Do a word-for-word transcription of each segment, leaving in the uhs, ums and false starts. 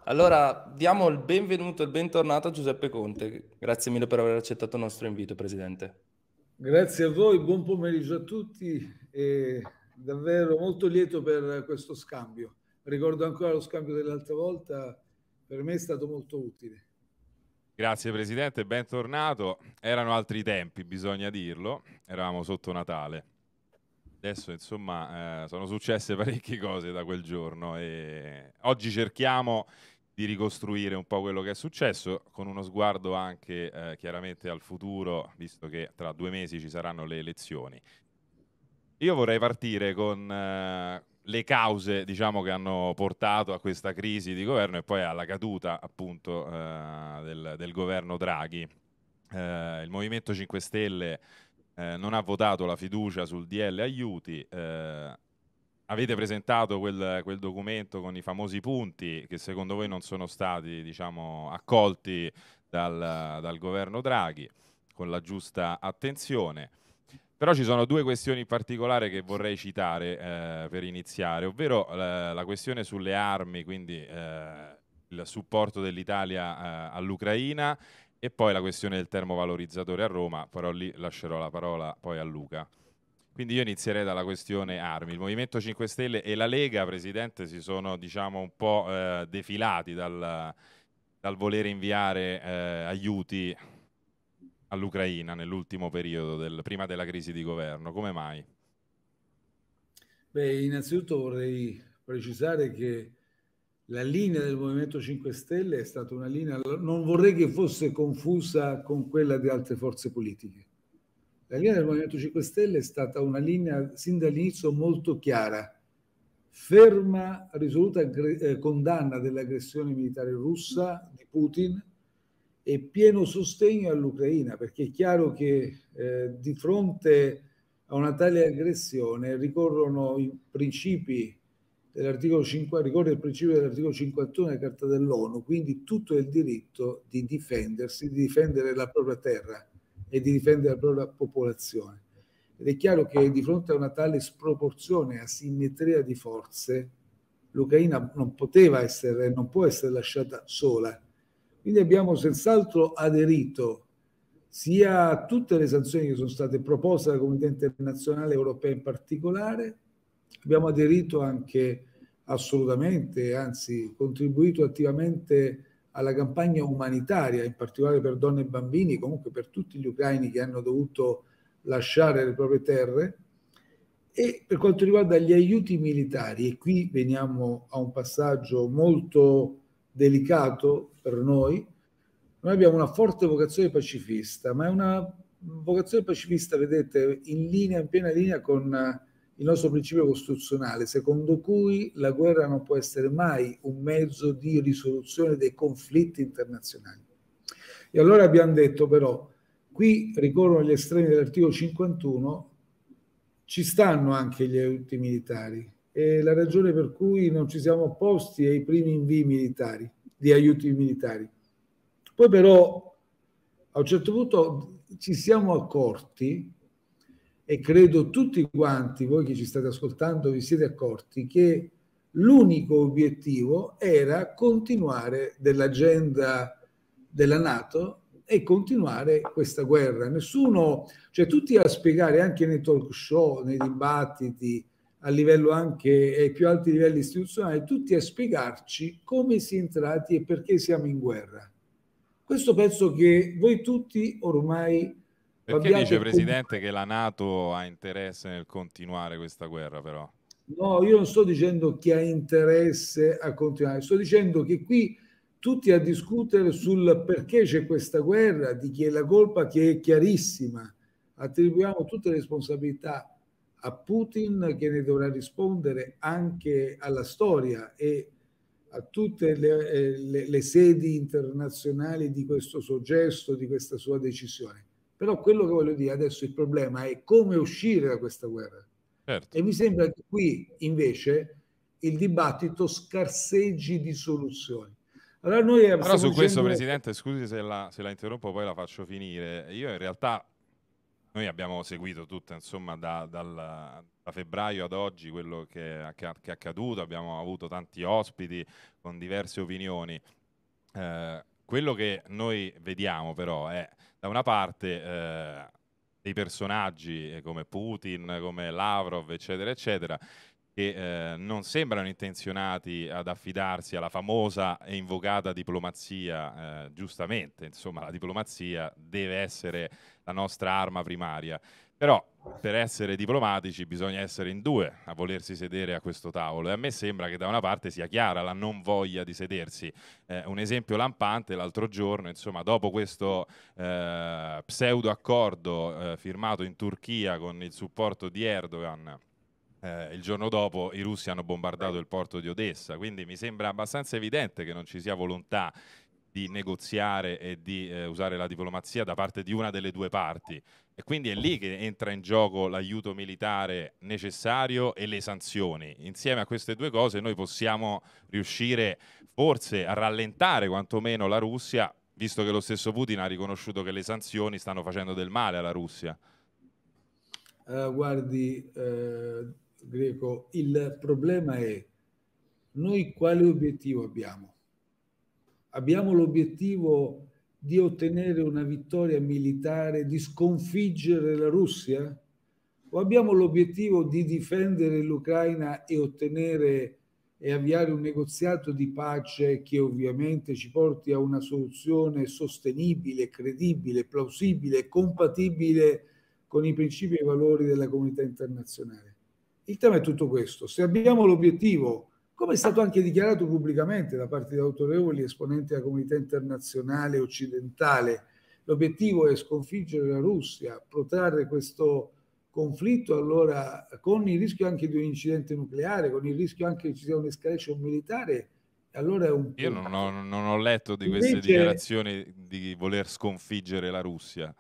Allora, diamo il benvenuto e il bentornato a Giuseppe Conte. Grazie mille per aver accettato il nostro invito, Presidente. Grazie a voi, buon pomeriggio a tutti e davvero molto lieto per questo scambio. Ricordo ancora lo scambio dell'altra volta, per me è stato molto utile. Grazie Presidente, bentornato. Erano altri tempi, bisogna dirlo. Eravamo sotto Natale. Adesso, insomma, eh, sono successe parecchie cose da quel giorno e oggi cerchiamo di ricostruire un po' quello che è successo con uno sguardo anche eh, chiaramente al futuro, visto che tra due mesi ci saranno le elezioni. Io vorrei partire con eh, le cause, diciamo, che hanno portato a questa crisi di governo e poi alla caduta, appunto, eh, del, del governo Draghi. Eh, il Movimento cinque Stelle eh, non ha votato la fiducia sul D L aiuti. Eh, avete presentato quel, quel documento con i famosi punti che secondo voi non sono stati, diciamo, accolti dal, dal governo Draghi con la giusta attenzione. Però ci sono due questioni in particolare che vorrei citare eh, per iniziare, ovvero la, la questione sulle armi, quindi eh, il supporto dell'Italia eh, all'Ucraina e poi la questione del termovalorizzatore a Roma, però lì lascerò la parola poi a Luca. Quindi io inizierei dalla questione armi. Il Movimento cinque Stelle e la Lega, Presidente, si sono, diciamo, un po' eh, defilati dal, dal volere inviare eh, aiuti all'Ucraina nell'ultimo periodo, del, prima della crisi di governo. Come mai? Beh, innanzitutto vorrei precisare che la linea del Movimento cinque Stelle è stata una linea, non vorrei che fosse confusa con quella di altre forze politiche. La linea del Movimento cinque Stelle è stata una linea sin dall'inizio molto chiara, ferma, risoluta eh, condanna dell'aggressione militare russa di Putin e pieno sostegno all'Ucraina, perché è chiaro che eh, di fronte a una tale aggressione ricorrono i principi dell'articolo cinque, ricorre il principio dell'articolo cinquantuno della Carta dell'ONU, quindi tutto è il diritto di difendersi, di difendere la propria terra e di difendere la propria popolazione. Ed è chiaro che di fronte a una tale sproporzione, asimmetria di forze, l'Ucraina non poteva essere, non può essere lasciata sola. Quindi abbiamo senz'altro aderito sia a tutte le sanzioni che sono state proposte dalla comunità internazionale europea in particolare, abbiamo aderito anche assolutamente, anzi contribuito attivamente alla campagna umanitaria, in particolare per donne e bambini, comunque per tutti gli ucraini che hanno dovuto lasciare le proprie terre. E per quanto riguarda gli aiuti militari, e qui veniamo a un passaggio molto delicato per noi, noi abbiamo una forte vocazione pacifista, ma è una vocazione pacifista, vedete, in linea, in piena linea con il nostro principio costituzionale, secondo cui la guerra non può essere mai un mezzo di risoluzione dei conflitti internazionali. E allora abbiamo detto però, qui ricorrono gli estremi dell'articolo cinquantuno, ci stanno anche gli aiuti militari e la ragione per cui non ci siamo opposti ai primi invii militari, di aiuti militari. Poi però a un certo punto ci siamo accorti, e credo tutti quanti voi che ci state ascoltando vi siete accorti, che l'unico obiettivo era continuare dell'agenda della NATO e continuare questa guerra. Nessuno, cioè tutti a spiegare anche nei talk show, nei dibattiti, a livello anche ai più alti livelli istituzionali, tutti a spiegarci come si è entrati e perché siamo in guerra. Questo penso che voi tutti ormai Perché dice, Presidente, che la NATO ha interesse nel continuare questa guerra, però? No, io non sto dicendo chi ha interesse a continuare, sto dicendo che qui tutti a discutere sul perché c'è questa guerra, di chi è la colpa, che è chiarissima. Attribuiamo tutte le responsabilità a Putin, che ne dovrà rispondere anche alla storia e a tutte le, le, le sedi internazionali di questo suo gesto, di questa sua decisione. Però quello che voglio dire adesso, il problema è come uscire da questa guerra. Certo. E mi sembra che qui invece il dibattito scarseggi di soluzioni. Allora noi Però su dicendo... questo, Presidente, scusi se la, se la interrompo, poi la faccio finire. Io in realtà Noi abbiamo seguito tutto, insomma, da, dal, da febbraio ad oggi quello che, che, che è accaduto, abbiamo avuto tanti ospiti con diverse opinioni. Eh, quello che noi vediamo però è, da una parte, eh, dei personaggi come Putin, come Lavrov, eccetera, eccetera, che eh, non sembrano intenzionati ad affidarsi alla famosa e invocata diplomazia, eh, giustamente, insomma, la diplomazia deve essere la nostra arma primaria. Però per essere diplomatici bisogna essere in due a volersi sedere a questo tavolo, e a me sembra che da una parte sia chiara la non voglia di sedersi. Eh, un esempio lampante l'altro giorno, insomma, dopo questo eh, pseudo accordo eh, firmato in Turchia con il supporto di Erdogan, Eh, il giorno dopo i russi hanno bombardato il porto di Odessa, quindi mi sembra abbastanza evidente che non ci sia volontà di negoziare e di eh, usare la diplomazia da parte di una delle due parti, e quindi è lì che entra in gioco l'aiuto militare necessario e le sanzioni. Insieme a queste due cose noi possiamo riuscire forse a rallentare quantomeno la Russia, visto che lo stesso Putin ha riconosciuto che le sanzioni stanno facendo del male alla Russia. Uh, guardi, uh... Greco, il problema è noi quale obiettivo abbiamo? Abbiamo l'obiettivo di ottenere una vittoria militare, di sconfiggere la Russia? O abbiamo l'obiettivo di difendere l'Ucraina e ottenere e avviare un negoziato di pace che ovviamente ci porti a una soluzione sostenibile, credibile, plausibile, compatibile con i principi e i valori della comunità internazionale? Il tema è tutto questo. Se abbiamo l'obiettivo, come è stato anche dichiarato pubblicamente da parte di autorevoli esponenti della comunità internazionale occidentale, l'obiettivo è sconfiggere la Russia, protrarre questo conflitto, allora con il rischio anche di un incidente nucleare, con il rischio anche che ci sia un'escalation militare, allora è un... Io non ho, non ho letto di Invece, queste dichiarazioni di voler sconfiggere la Russia.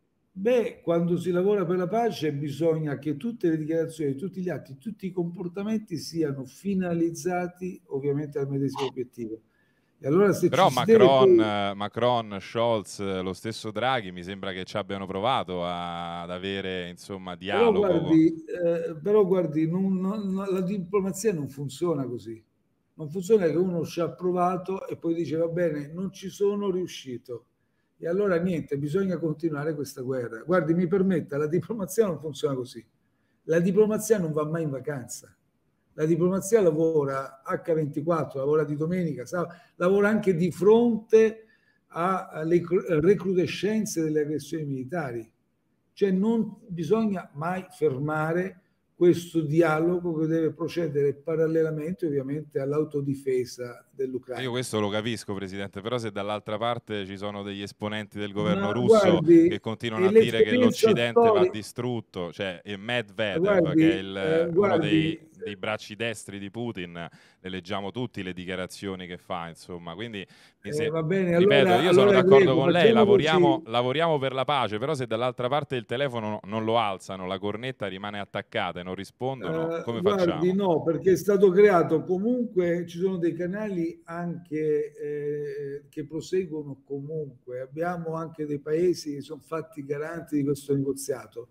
Beh, quando si lavora per la pace bisogna che tutte le dichiarazioni, tutti gli atti, tutti i comportamenti siano finalizzati ovviamente al medesimo obiettivo. E allora se Però ci Macron, si deve... Macron, Scholz, lo stesso Draghi mi sembra che ci abbiano provato a, ad avere, insomma, dialogo. Però guardi, eh, però guardi non, non, la diplomazia non funziona così. Non funziona che uno ci ha provato e poi dice va bene, non ci sono riuscito. E allora niente, bisogna continuare questa guerra. Guardi, mi permetta, la diplomazia non funziona così. La diplomazia non va mai in vacanza. La diplomazia lavora acca ventiquattro, lavora di domenica, sa, lavora anche di fronte alle recrudescenze delle aggressioni militari. Cioè non bisogna mai fermare questo dialogo che deve procedere parallelamente ovviamente all'autodifesa dell'Ucraina. Io questo lo capisco, Presidente, però se dall'altra parte ci sono degli esponenti del governo Ma russo guardi, che continuano a dire che l'Occidente storica... va distrutto, cioè e Medvedev, guardi, che è il, eh, guardi, uno dei, dei bracci destri di Putin, le leggiamo tutti le dichiarazioni che fa, insomma, quindi mi se... eh, va bene, ripeto, allora, io sono allora d'accordo Greco, con lei, lavoriamo, così. lavoriamo per la pace, però se dall'altra parte il telefono non lo alzano, la cornetta rimane attaccata e non rispondono, uh, come guardi, facciamo? No, perché è stato creato comunque, ci sono dei canali anche eh, che proseguono comunque, abbiamo anche dei paesi che sono fatti garanti di questo negoziato.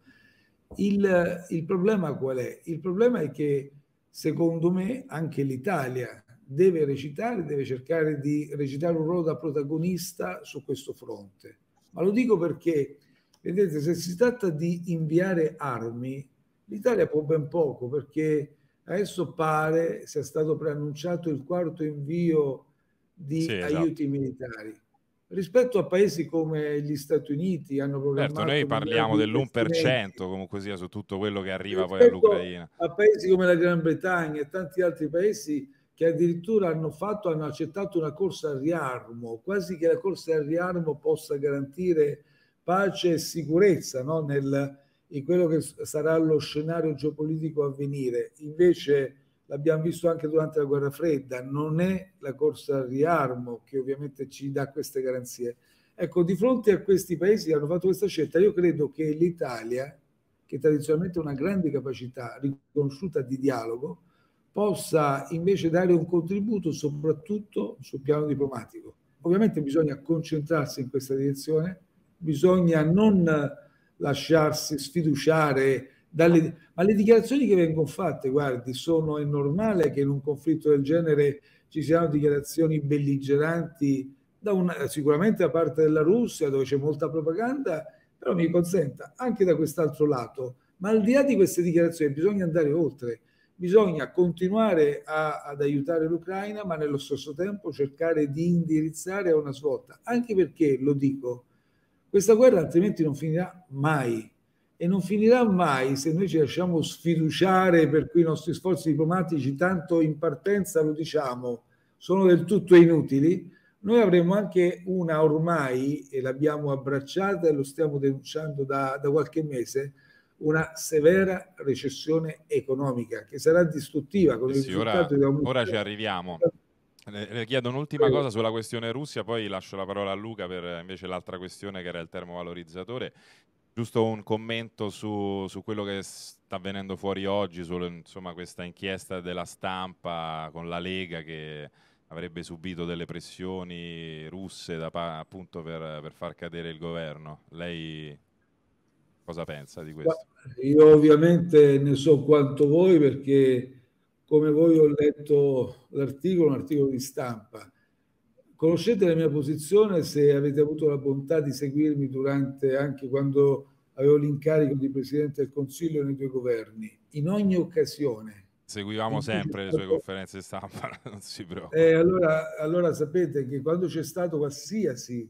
Il, il problema qual è? Il problema è che secondo me anche l'Italia deve recitare, deve cercare di recitare un ruolo da protagonista su questo fronte. Ma lo dico perché, vedete, se si tratta di inviare armi, l'Italia può ben poco, perché adesso pare sia stato preannunciato il quarto invio di sì, aiuti esatto. militari. Rispetto a paesi come gli Stati Uniti hanno programmato... Certo, noi parliamo dell'uno per cento comunque sia su tutto quello che arriva poi all'Ucraina. A paesi come la Gran Bretagna e tanti altri paesi che addirittura hanno fatto, hanno accettato una corsa al riarmo, quasi che la corsa al riarmo possa garantire pace e sicurezza, no? Nel, in quello che sarà lo scenario geopolitico a venire. Invece l'abbiamo visto anche durante la guerra fredda, non è la corsa al riarmo che ovviamente ci dà queste garanzie. Ecco, di fronte a questi paesi che hanno fatto questa scelta, io credo che l'Italia, che tradizionalmente ha una grande capacità riconosciuta di dialogo, possa invece dare un contributo soprattutto sul piano diplomatico. Ovviamente bisogna concentrarsi in questa direzione, bisogna non lasciarsi sfiduciare dalle... Ma le dichiarazioni che vengono fatte, guardi, sono, è normale che in un conflitto del genere ci siano dichiarazioni belligeranti, da una, sicuramente da parte della Russia, dove c'è molta propaganda, però mi consenta, anche da quest'altro lato, ma al di là di queste dichiarazioni bisogna andare oltre, bisogna continuare a, ad aiutare l'Ucraina, ma nello stesso tempo cercare di indirizzare a una svolta, anche perché, lo dico, questa guerra altrimenti non finirà mai, e non finirà mai se noi ci lasciamo sfiduciare, per cui i nostri sforzi diplomatici, tanto in partenza lo diciamo, sono del tutto inutili. Noi avremo anche una ormai, e l'abbiamo abbracciata e lo stiamo denunciando da, da qualche mese, una severa recessione economica che sarà distruttiva con Eh il sì, ora, risultato di aumentare... ora ci arriviamo. Le, le chiedo un'ultima cosa sulla questione Russia, poi lascio la parola a Luca per invece l'altra questione che era il termovalorizzatore. Giusto un commento su, su quello che sta venendo fuori oggi, su insomma, questa inchiesta della stampa con la Lega che avrebbe subito delle pressioni russe da, appunto per, per far cadere il governo. Lei cosa pensa di questo? Io ovviamente ne so quanto voi, perché come voi ho letto l'articolo, un articolo di stampa. Conoscete la mia posizione se avete avuto la bontà di seguirmi durante, anche quando avevo l'incarico di Presidente del Consiglio nei due governi. In ogni occasione. Seguivamo sempre le sue conferenze stampa, non si preoccupi. Eh, allora, allora sapete che quando c'è stato qualsiasi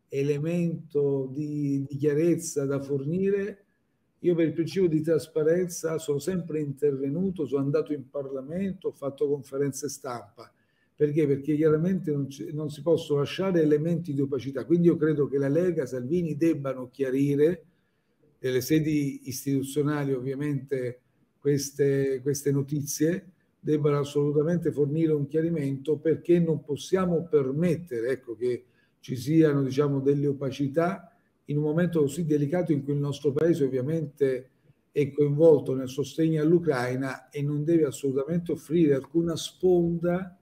elemento di, di chiarezza da fornire, io per il principio di trasparenza sono sempre intervenuto, sono andato in Parlamento, ho fatto conferenze stampa. Perché? Perché chiaramente non, non si possono lasciare elementi di opacità. Quindi io credo che la Lega, Salvini debbano chiarire nelle sedi istituzionali, ovviamente, queste, queste notizie, debbano assolutamente fornire un chiarimento, perché non possiamo permettere, ecco, che ci siano, diciamo, delle opacità in un momento così delicato in cui il nostro paese ovviamente è coinvolto nel sostegno all'Ucraina e non deve assolutamente offrire alcuna sponda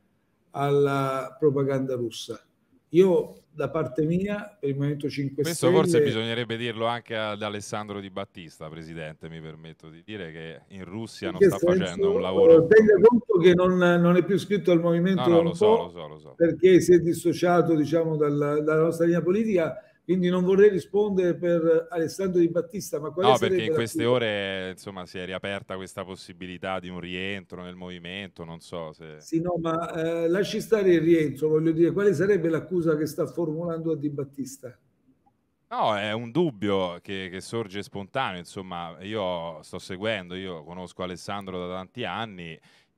alla propaganda russa. Io da parte mia, per il Movimento cinque Questo Stelle... forse bisognerebbe dirlo anche ad Alessandro Di Battista, Presidente, mi permetto di dire che in Russia in non sta senso, facendo un lavoro... Tenga conto che non, non è più iscritto al Movimento no, no, da un lo po', so, lo so, lo so. perché si è dissociato, diciamo, dalla, dalla nostra linea politica, quindi non vorrei rispondere per Alessandro Di Battista, ma quale no, sarebbe perché in la queste cura? ore, insomma, si è riaperta questa possibilità di un rientro nel movimento, non so se... Sì, no, ma eh, lasci stare il rientro, voglio dire, quale sarebbe l'accusa che sta formulando a Di Battista? No, è un dubbio che, che sorge spontaneo, insomma, io sto seguendo, io conosco Alessandro da tanti anni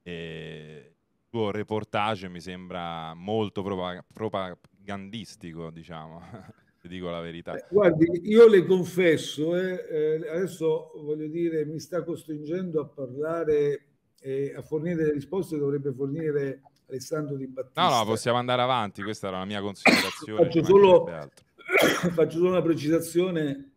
e il suo reportage mi sembra molto propag propagandistico, diciamo, ti dico la verità. Eh, guardi, io le confesso, eh, eh, adesso voglio dire, mi sta costringendo a parlare e a fornire delle risposte che dovrebbe fornire Alessandro Di Battista. No, no, possiamo andare avanti, questa era la mia considerazione. Faccio solo, faccio solo una precisazione.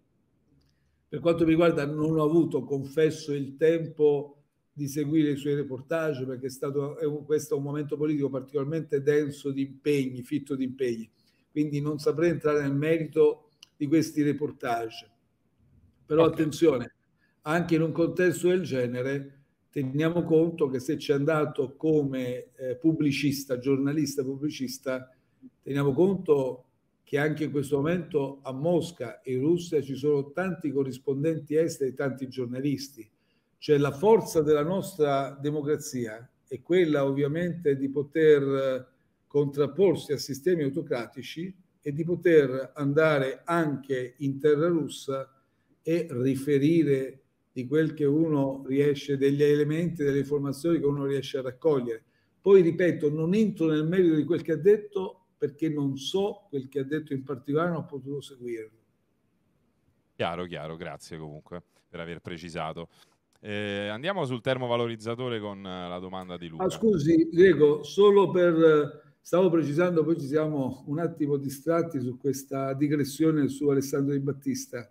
Per quanto mi riguarda, non ho avuto, confesso, il tempo di seguire i suoi reportage, perché è stato, è un, questo è un momento politico particolarmente denso di impegni, fitto di impegni. Quindi non saprei entrare nel merito di questi reportage. Però okay, attenzione, anche in un contesto del genere teniamo conto che se c'è andato come eh, pubblicista, giornalista pubblicista, teniamo conto che anche in questo momento a Mosca e in Russia ci sono tanti corrispondenti esteri, tanti giornalisti. Cioè la forza della nostra democrazia è quella ovviamente di poter contrapporsi a sistemi autocratici e di poter andare anche in terra russa e riferire di quel che uno riesce, degli elementi, delle informazioni che uno riesce a raccogliere. Poi ripeto, non entro nel merito di quel che ha detto perché non so quel che ha detto in particolare, non ho potuto seguirlo. Chiaro, chiaro, grazie comunque per aver precisato. Eh, andiamo sul termovalorizzatore con la domanda di Luca. Ah, scusi, Diego, solo per... Stavo precisando, poi ci siamo un attimo distratti su questa digressione su Alessandro Di Battista.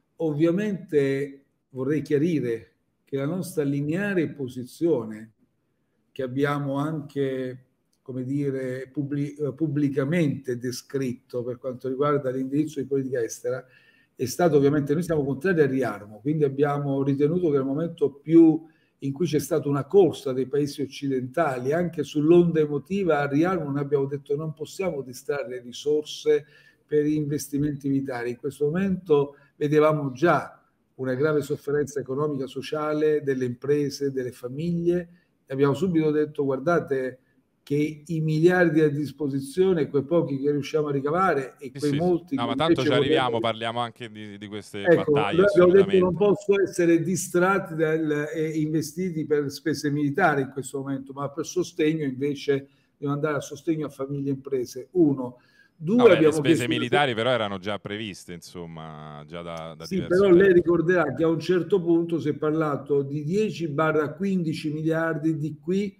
Ovviamente vorrei chiarire che la nostra lineare posizione, che abbiamo anche, come dire, pubblic- pubblicamente descritto per quanto riguarda l'indirizzo di politica estera, è stato ovviamente, noi siamo contrari al riarmo, quindi abbiamo ritenuto che nel momento più in cui c'è stata una corsa dei paesi occidentali, anche sull'onda emotiva al riarmo, noi abbiamo detto non possiamo distrarre risorse per investimenti militari. In questo momento vedevamo già una grave sofferenza economica, sociale delle imprese, delle famiglie, e abbiamo subito detto guardate che i miliardi a disposizione, quei pochi che riusciamo a ricavare e quei sì, molti no, che ma tanto ci arriviamo, vorrebbero... parliamo anche di, di queste Ecco, battaglie, noi abbiamo detto assolutamente. non possono essere distratti dal, e investiti per spese militari in questo momento, ma per sostegno invece devono andare a sostegno a famiglie e imprese. Uno. Due, No, beh, abbiamo le spese chiesto... militari però erano già previste, insomma, già da, da Sì, diverso però tempo. lei ricorderà che a un certo punto si è parlato di dieci quindici miliardi di qui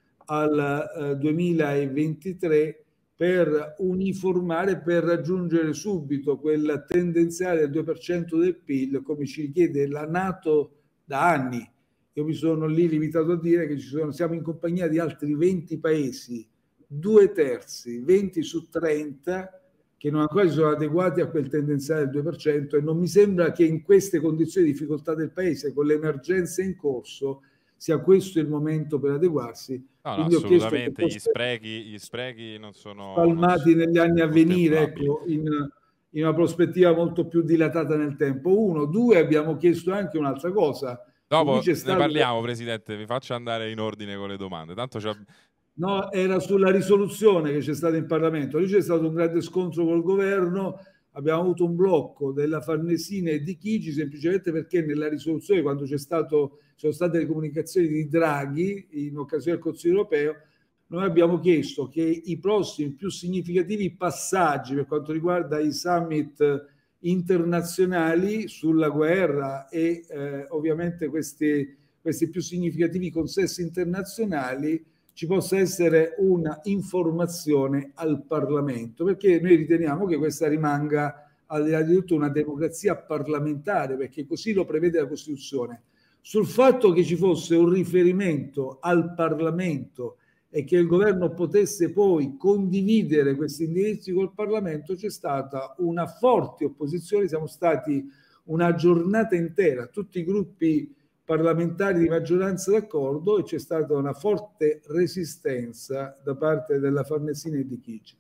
al eh, duemilaventitré per uniformare, per raggiungere subito quel tendenziale del due per cento del P I L, come ci richiede la NATO da anni. Io mi sono lì limitato a dire che ci sono, siamo in compagnia di altri venti paesi, due terzi, venti su trenta, che non ancora si sono adeguati a quel tendenziale del due per cento, e non mi sembra che in queste condizioni di difficoltà del Paese, con le emergenze in corso, sia questo il momento per adeguarsi. No, no, Quindi ho chiesto che assolutamente, gli fosse sprechi, gli sprechi non sono, non spalmati sono negli anni a venire, contemplabili. ecco, in, in una prospettiva molto più dilatata nel tempo. Uno, due, abbiamo chiesto anche un'altra cosa. Dopo C'è ne stato... parliamo, Presidente, vi faccio andare in ordine con le domande. Tanto c'è... No, era sulla risoluzione che c'è stata in Parlamento. Lì c'è stato un grande scontro col governo, abbiamo avuto un blocco della Farnesina e di Chigi, semplicemente perché nella risoluzione, quando c'è stato, sono state le comunicazioni di Draghi in occasione del Consiglio europeo, noi abbiamo chiesto che i prossimi più significativi passaggi per quanto riguarda i summit internazionali sulla guerra e eh, ovviamente questi, questi più significativi consessi internazionali ci possa essere una informazione al Parlamento, perché noi riteniamo che questa rimanga al di là di tutto una democrazia parlamentare, perché così lo prevede la Costituzione. Sul fatto che ci fosse un riferimento al Parlamento e che il governo potesse poi condividere questi indirizzi col Parlamento, c'è stata una forte opposizione, siamo stati una giornata intera, tutti i gruppi parlamentari di maggioranza d'accordo, e c'è stata una forte resistenza da parte della Farnesina e di Chigi.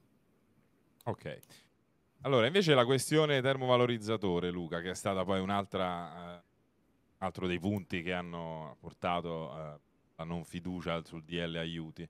Ok. Allora, invece la questione termovalorizzatore, Luca, che è stata poi un'altra, eh, altro dei punti che hanno portato eh, la non fiducia sul D L aiuti.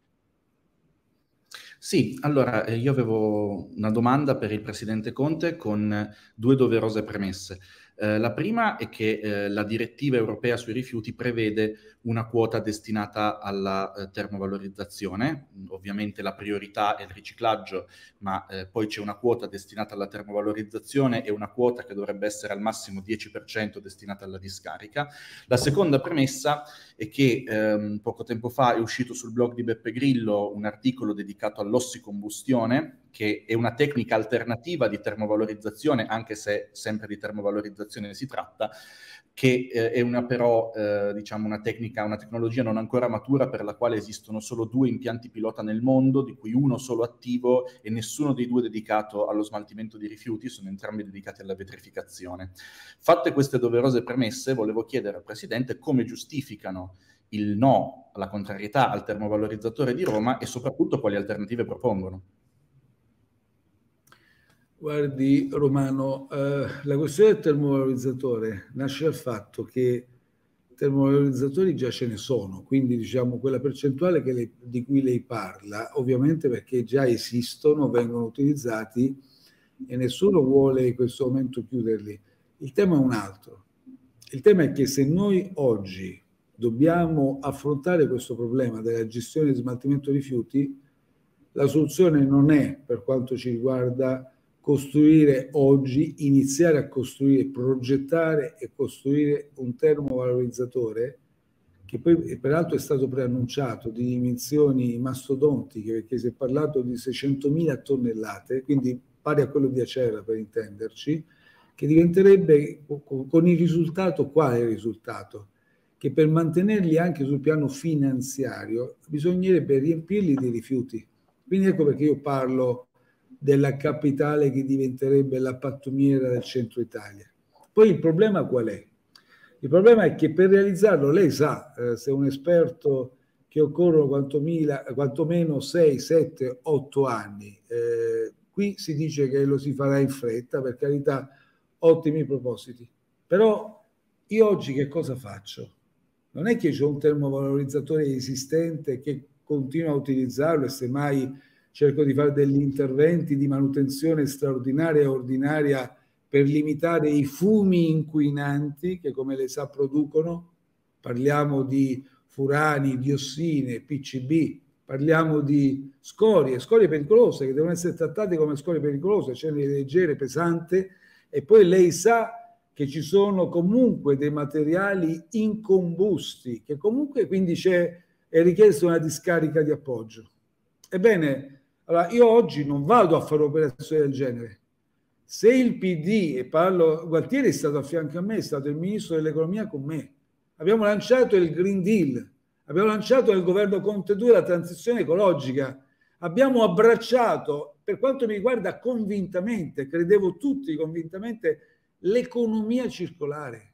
Sì, allora eh, io avevo una domanda per il Presidente Conte con due doverose premesse. Eh, la prima è che eh, la direttiva europea sui rifiuti prevede una quota destinata alla eh, termovalorizzazione. Ovviamente la priorità è il riciclaggio, ma eh, poi c'è una quota destinata alla termovalorizzazione e una quota che dovrebbe essere al massimo dieci per cento destinata alla discarica. La seconda premessa è che ehm, poco tempo fa è uscito sul blog di Beppe Grillo un articolo dedicato all'ossicombustione, che è una tecnica alternativa di termovalorizzazione, anche se sempre di termovalorizzazione si tratta, che eh, è una però, eh, diciamo, una tecnica, una tecnologia non ancora matura, per la quale esistono solo due impianti pilota nel mondo, di cui uno solo attivo e nessuno dei due dedicato allo smaltimento di rifiuti, sono entrambi dedicati alla vetrificazione. Fatte queste doverose premesse, volevo chiedere al Presidente come giustificano il no alla contrarietà al termovalorizzatore di Roma e soprattutto quali alternative propongono. Guardi Romano, eh, la questione del termovalorizzatore nasce dal fatto che termovalorizzatori già ce ne sono, quindi diciamo quella percentuale che lei, di cui lei parla, ovviamente perché già esistono, vengono utilizzati e nessuno vuole in questo momento chiuderli. Il tema è un altro. Il tema è che se noi oggi dobbiamo affrontare questo problema della gestione di smaltimento rifiuti, la soluzione non è, per quanto ci riguarda, costruire oggi, iniziare a costruire, progettare e costruire un termovalorizzatore che poi peraltro è stato preannunciato di dimensioni mastodontiche, perché si è parlato di seicentomila tonnellate, quindi pari a quello di Acerra per intenderci, che diventerebbe con il risultato, quale è il risultato? Che per mantenerli anche sul piano finanziario bisognerebbe riempirli di rifiuti. Quindi ecco perché io parlo della capitale che diventerebbe la pattumiera del centro Italia. Poi il problema qual è? Il problema è che per realizzarlo, lei sa, eh, se è un esperto, che occorrono quantomila, quantomeno sei, sette, otto anni. Eh, qui si dice che lo si farà in fretta, per carità, ottimi propositi. Però io oggi che cosa faccio? Non è che c'è un termovalorizzatore esistente che continuo a utilizzarlo e semmai cerco di fare degli interventi di manutenzione straordinaria e ordinaria per limitare i fumi inquinanti che, come lei sa, producono. Parliamo di furani, diossine, P C B, parliamo di scorie, scorie pericolose che devono essere trattate come scorie pericolose, cioè leggere, pesante, e poi lei sa che ci sono comunque dei materiali incombusti, che comunque quindi c'è, è richiesta una discarica di appoggio. Ebbene, allora io oggi non vado a fare operazioni del genere. Se il P D, e parlo, Gualtieri è stato a fianco a me, è stato il ministro dell'economia con me, abbiamo lanciato il Green Deal, abbiamo lanciato nel governo Conte due la transizione ecologica, abbiamo abbracciato, per quanto mi riguarda convintamente, credevo tutti convintamente, l'economia circolare.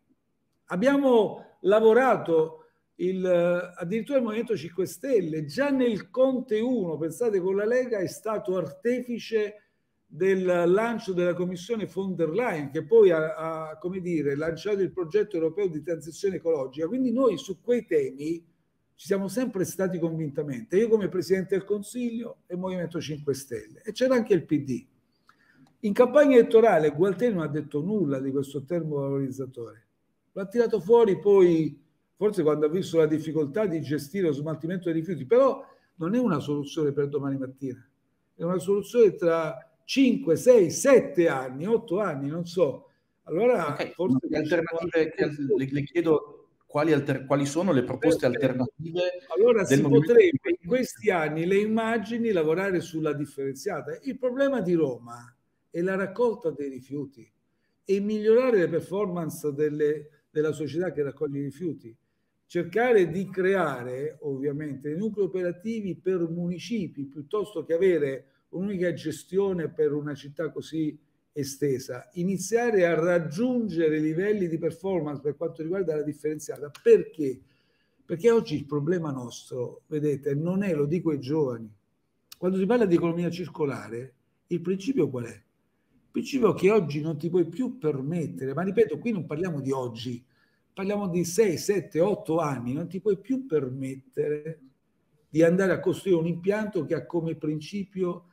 Abbiamo lavorato, il, addirittura il Movimento cinque Stelle, già nel Conte uno, pensate, con la Lega è stato artefice del lancio della Commissione von der Leyen, che poi ha, ha, come dire, lanciato il progetto europeo di transizione ecologica. Quindi noi su quei temi ci siamo sempre stati convintamente, io come Presidente del Consiglio e il Movimento cinque Stelle, e c'era anche il P D. In campagna elettorale Gualtieri non ha detto nulla di questo termovalorizzatore, l'ha tirato fuori poi, forse quando ha visto la difficoltà di gestire lo smaltimento dei rifiuti, però non è una soluzione per domani mattina, è una soluzione tra cinque, sei, sette anni, otto anni, non so. Allora, okay, forse le alternative che le, le chiedo quali, alter, quali sono le proposte alternative. Allora si potrebbe in questi anni, le immagini, lavorare sulla differenziata. Il problema di Roma è la raccolta dei rifiuti e migliorare le performance delle, della società che raccoglie i rifiuti. Cercare di creare, ovviamente, dei nuclei operativi per municipi, piuttosto che avere un'unica gestione per una città così estesa. Iniziare a raggiungere livelli di performance per quanto riguarda la differenziata. Perché? Perché oggi il problema nostro, vedete, non è, lo dico ai giovani, quando si parla di economia circolare, il principio qual è? Il principio è che oggi non ti puoi più permettere, ma ripeto, qui non parliamo di oggi, parliamo di sei, sette, otto anni, non ti puoi più permettere di andare a costruire un impianto che ha come principio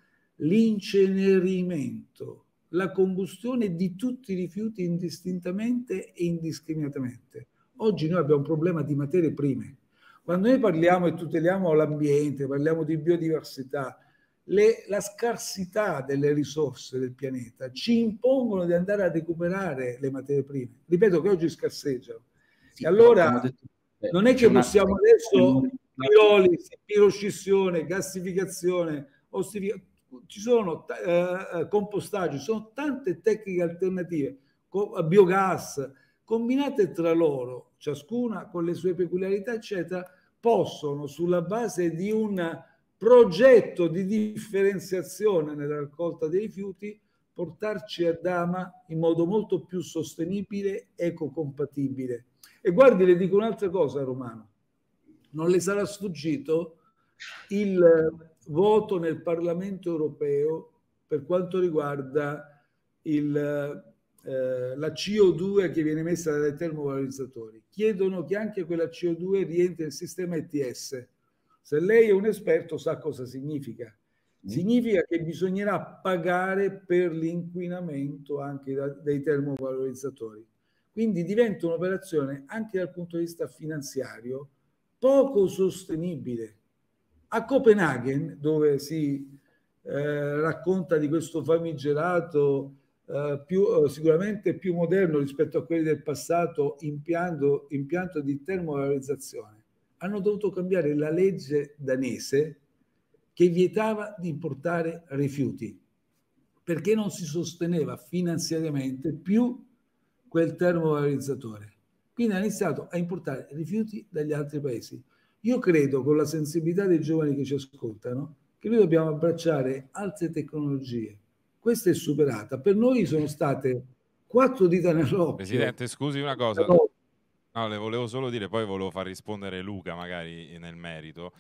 l'incenerimento, la combustione di tutti i rifiuti indistintamente e indiscriminatamente. Oggi noi abbiamo un problema di materie prime. Quando noi parliamo e tuteliamo l'ambiente, parliamo di biodiversità, le, la scarsità delle risorse del pianeta ci impongono di andare a recuperare le materie prime. Ripeto che oggi scarseggiano. Sì, e allora detto, eh, non è che possiamo una... adesso pirolisi, piroscissione, gassificazione, ossificazione, ci sono eh, compostaggio, ci sono tante tecniche alternative, co- biogas, combinate tra loro, ciascuna con le sue peculiarità, eccetera, possono, sulla base di un progetto di differenziazione nella raccolta dei rifiuti, portarci a Dama in modo molto più sostenibile, ecocompatibile. E guardi, le dico un'altra cosa, Romano, non le sarà sfuggito il voto nel Parlamento europeo per quanto riguarda il, eh, la C O due che viene messa dai termovalorizzatori. Chiedono che anche quella C O due rientri nel sistema E T S. Se lei è un esperto sa cosa significa. Significa che bisognerà pagare per l'inquinamento anche da, dei termovalorizzatori. Quindi diventa un'operazione anche dal punto di vista finanziario poco sostenibile. A Copenaghen, dove si eh, racconta di questo famigerato eh, più, eh, sicuramente più moderno rispetto a quelli del passato impianto, impianto di termovalorizzazione, hanno dovuto cambiare la legge danese che vietava di importare rifiuti perché non si sosteneva finanziariamente più quel termovalorizzatore. Quindi ha iniziato a importare rifiuti dagli altri paesi. Io credo, con la sensibilità dei giovani che ci ascoltano, che noi dobbiamo abbracciare altre tecnologie. Questa è superata. Per noi sono state quattro dita nell'occhio. Presidente, scusi una cosa. No, le volevo solo dire, poi volevo far rispondere Luca magari nel merito.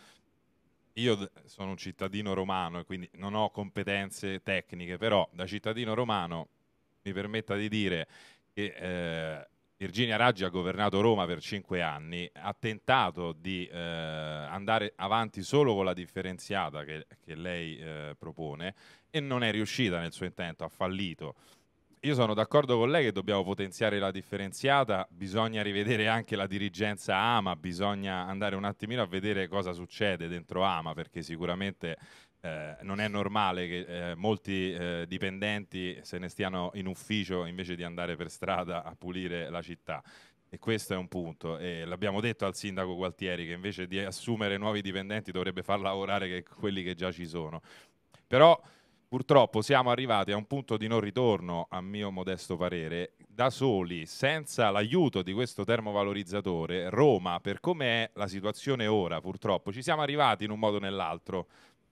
Io sono un cittadino romano e quindi non ho competenze tecniche, però da cittadino romano mi permetta di dire che eh, Virginia Raggi ha governato Roma per cinque anni, ha tentato di eh, andare avanti solo con la differenziata che, che lei eh, propone e non è riuscita nel suo intento, ha fallito. Io sono d'accordo con lei che dobbiamo potenziare la differenziata, bisogna rivedere anche la dirigenza AMA, bisogna andare un attimino a vedere cosa succede dentro AMA, perché sicuramente eh, non è normale che eh, molti eh, dipendenti se ne stiano in ufficio invece di andare per strada a pulire la città. E questo è un punto, e l'abbiamo detto al sindaco Gualtieri che invece di assumere nuovi dipendenti dovrebbe far lavorare che quelli che già ci sono. Però purtroppo siamo arrivati a un punto di non ritorno, a mio modesto parere, da soli, senza l'aiuto di questo termovalorizzatore. Roma, per come è la situazione ora, purtroppo, ci siamo arrivati in un modo o nell'altro,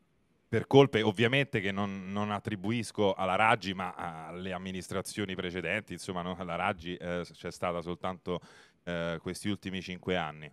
per colpe ovviamente che non, non attribuisco alla Raggi, ma alle amministrazioni precedenti, insomma, no, la Raggi eh, c'è stata soltanto eh, questi ultimi cinque anni.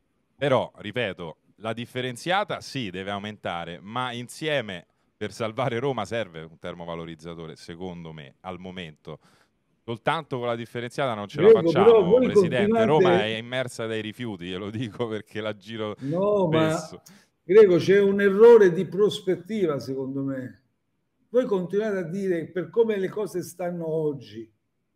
Però, ripeto, la differenziata sì, deve aumentare, ma insieme... Per salvare Roma serve un termovalorizzatore, secondo me, al momento. Soltanto con la differenziata non ce Prego, la facciamo, Presidente. Continuate... Roma è immersa dai rifiuti, glielo dico perché la giro no, spesso. Ma, Greco, c'è un errore di prospettiva, secondo me. Voi continuate a dire per come le cose stanno oggi,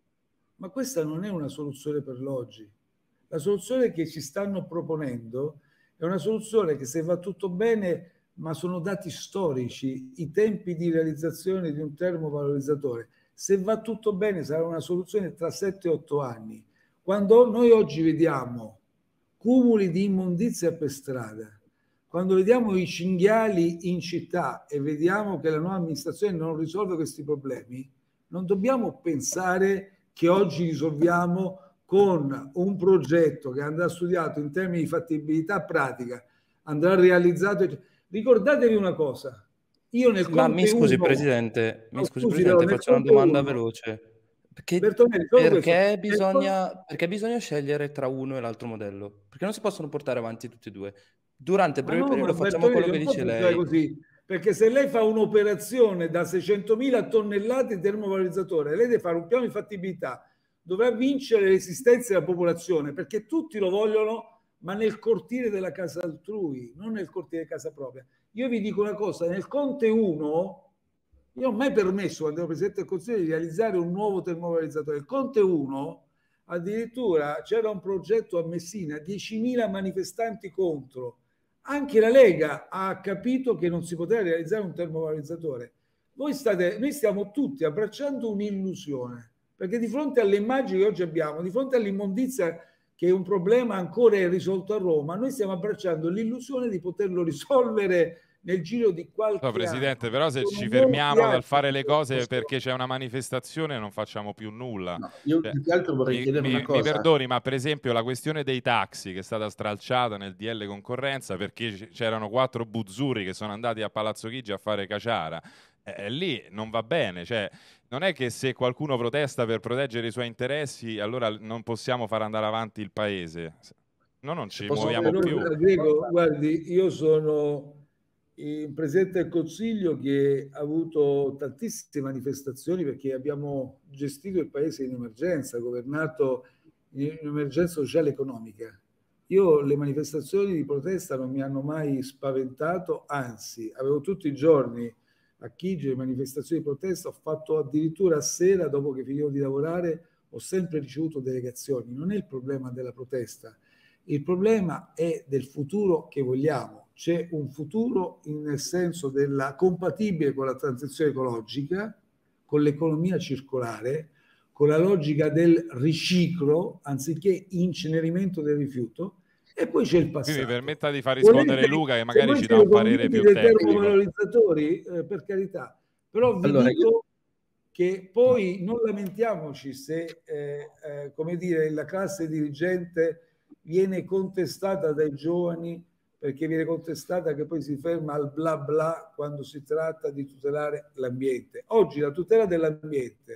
ma questa non è una soluzione per l'oggi. La soluzione che ci stanno proponendo è una soluzione che, se va tutto bene, ma sono dati storici, i tempi di realizzazione di un termovalorizzatore, se va tutto bene sarà una soluzione tra sette otto anni. Quando noi oggi vediamo cumuli di immondizia per strada, quando vediamo i cinghiali in città e vediamo che la nuova amministrazione non risolve questi problemi, non dobbiamo pensare che oggi risolviamo con un progetto che andrà studiato in termini di fattibilità pratica, andrà realizzato. Ricordatevi una cosa, io nel Ma Conte mi scusi, uno, Presidente, mi no, scusi, scusi, Presidente, nel faccio una Conte domanda uno, veloce. Perché, Bertonelli, solo questo. perché, Nel bisogna, Conte- perché bisogna scegliere tra uno e l'altro modello? Perché non si possono portare avanti tutti e due. Durante il Ma breve no, ma periodo facciamo quello Bertonelli che non può dice pensare lei. così, perché se lei fa un'operazione da seicentomila tonnellate di termovalorizzatore, lei deve fare un piano di fattibilità, dovrà vincere l'esistenza della popolazione, perché tutti lo vogliono, ma nel cortile della casa altrui, non nel cortile di casa propria. Io vi dico una cosa, nel Conte uno, io non ho mai permesso, quando ero Presidente del Consiglio, di realizzare un nuovo termovalorizzatore. Il Conte uno, addirittura c'era un progetto a Messina, diecimila manifestanti contro. Anche la Lega ha capito che non si poteva realizzare un termovalorizzatore. Voi state, noi stiamo tutti abbracciando un'illusione, perché di fronte alle immagini che oggi abbiamo, di fronte all'immondizia che è un problema ancora irrisolto a Roma, noi stiamo abbracciando l'illusione di poterlo risolvere nel giro di qualche No, Presidente, anno. però se Sono ci molti fermiamo dal anni fare che le questo cose costruisce. perché c'è una manifestazione non facciamo più nulla. No, io Cioè, più che altro vorrei mi, chiedere una mi- mi cosa. perdoni, ma per esempio la questione dei taxi che è stata stralciata nel D L concorrenza perché c- c'erano quattro buzzurri che sono andati a Palazzo Chigi a fare caciara, eh, lì non va bene, cioè non è che se qualcuno protesta per proteggere i suoi interessi allora non possiamo far andare avanti il paese. No, non Se ci posso muoviamo chiedere più. Però, Diego, guardi, io sono il Presidente del Consiglio che ha avuto tantissime manifestazioni perché abbiamo gestito il Paese in emergenza, governato in emergenza sociale e economica. Io le manifestazioni di protesta non mi hanno mai spaventato, anzi, avevo tutti i giorni a Chigi le manifestazioni di protesta, ho fatto addirittura a sera, dopo che finivo di lavorare, ho sempre ricevuto delegazioni. Non è il problema della protesta, il problema è del futuro che vogliamo. C'è un futuro nel senso della compatibile con la transizione ecologica, con l'economia circolare, con la logica del riciclo anziché incenerimento del rifiuto, e poi c'è il Qui mi passato. permetta di far rispondere Volete, Luca che se magari voi ci dà siete un parere convinti più dei tecnico. termovalorizzatori, eh, per carità, però vi Allora, dico io- che poi non lamentiamoci se eh, eh, come dire, la classe dirigente viene contestata dai giovani, perché viene contestata che poi si ferma al bla bla quando si tratta di tutelare l'ambiente. Oggi la tutela dell'ambiente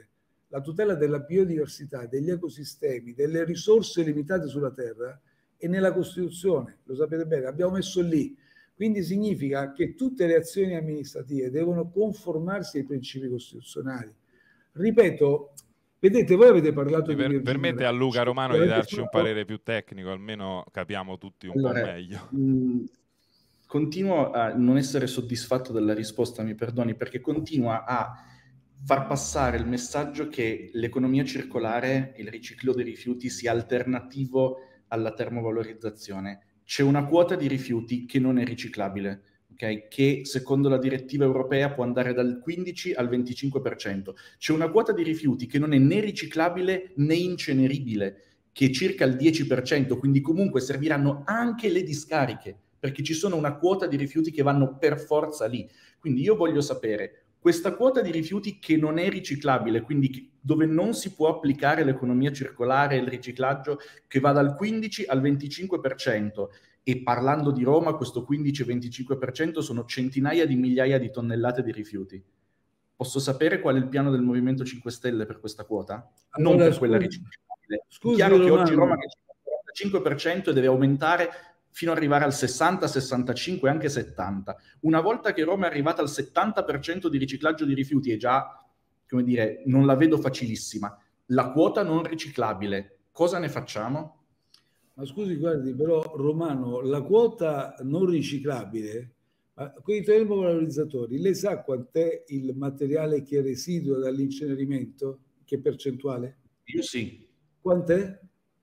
la tutela della biodiversità, degli ecosistemi, delle risorse limitate sulla Terra è nella Costituzione, lo sapete bene, abbiamo messo lì. Quindi significa che tutte le azioni amministrative devono conformarsi ai principi costituzionali. Ripeto, vedete, voi avete parlato per, di... Permette a Luca Romano di darci un parere più tecnico, almeno capiamo tutti un allora, po' meglio. Mh, continuo a non essere soddisfatto della risposta, mi perdoni, perché continua a far passare il messaggio che l'economia circolare, il riciclo dei rifiuti, sia alternativo alla termovalorizzazione. C'è una quota di rifiuti che non è riciclabile, okay? Che secondo la direttiva europea può andare dal quindici al venticinque per cento. C'è una quota di rifiuti che non è né riciclabile né inceneribile, che è circa il dieci per cento, quindi comunque serviranno anche le discariche, perché ci sono una quota di rifiuti che vanno per forza lì. Quindi io voglio sapere, questa quota di rifiuti che non è riciclabile, quindi dove non si può applicare l'economia circolare e il riciclaggio, che va dal quindici al venticinque per cento, e parlando di Roma questo quindici venticinque per cento sono centinaia di migliaia di tonnellate di rifiuti. Posso sapere qual è il piano del Movimento cinque Stelle per questa quota? Allora, non per scusi, quella riciclabile. Scusi, è chiaro Romano. che oggi Roma è il quarantacinque per cento e deve aumentare fino ad arrivare al sessanta, sessantacinque, anche settanta. Una volta che Roma è arrivata al settanta per cento di riciclaggio di rifiuti, è già, come dire, non la vedo facilissima. La quota non riciclabile, cosa ne facciamo? Ma scusi, guardi, però Romano, la quota non riciclabile, quei termovalorizzatori, lei sa quant'è il materiale che residua dall'incenerimento? Che percentuale? Io sì. Quant'è?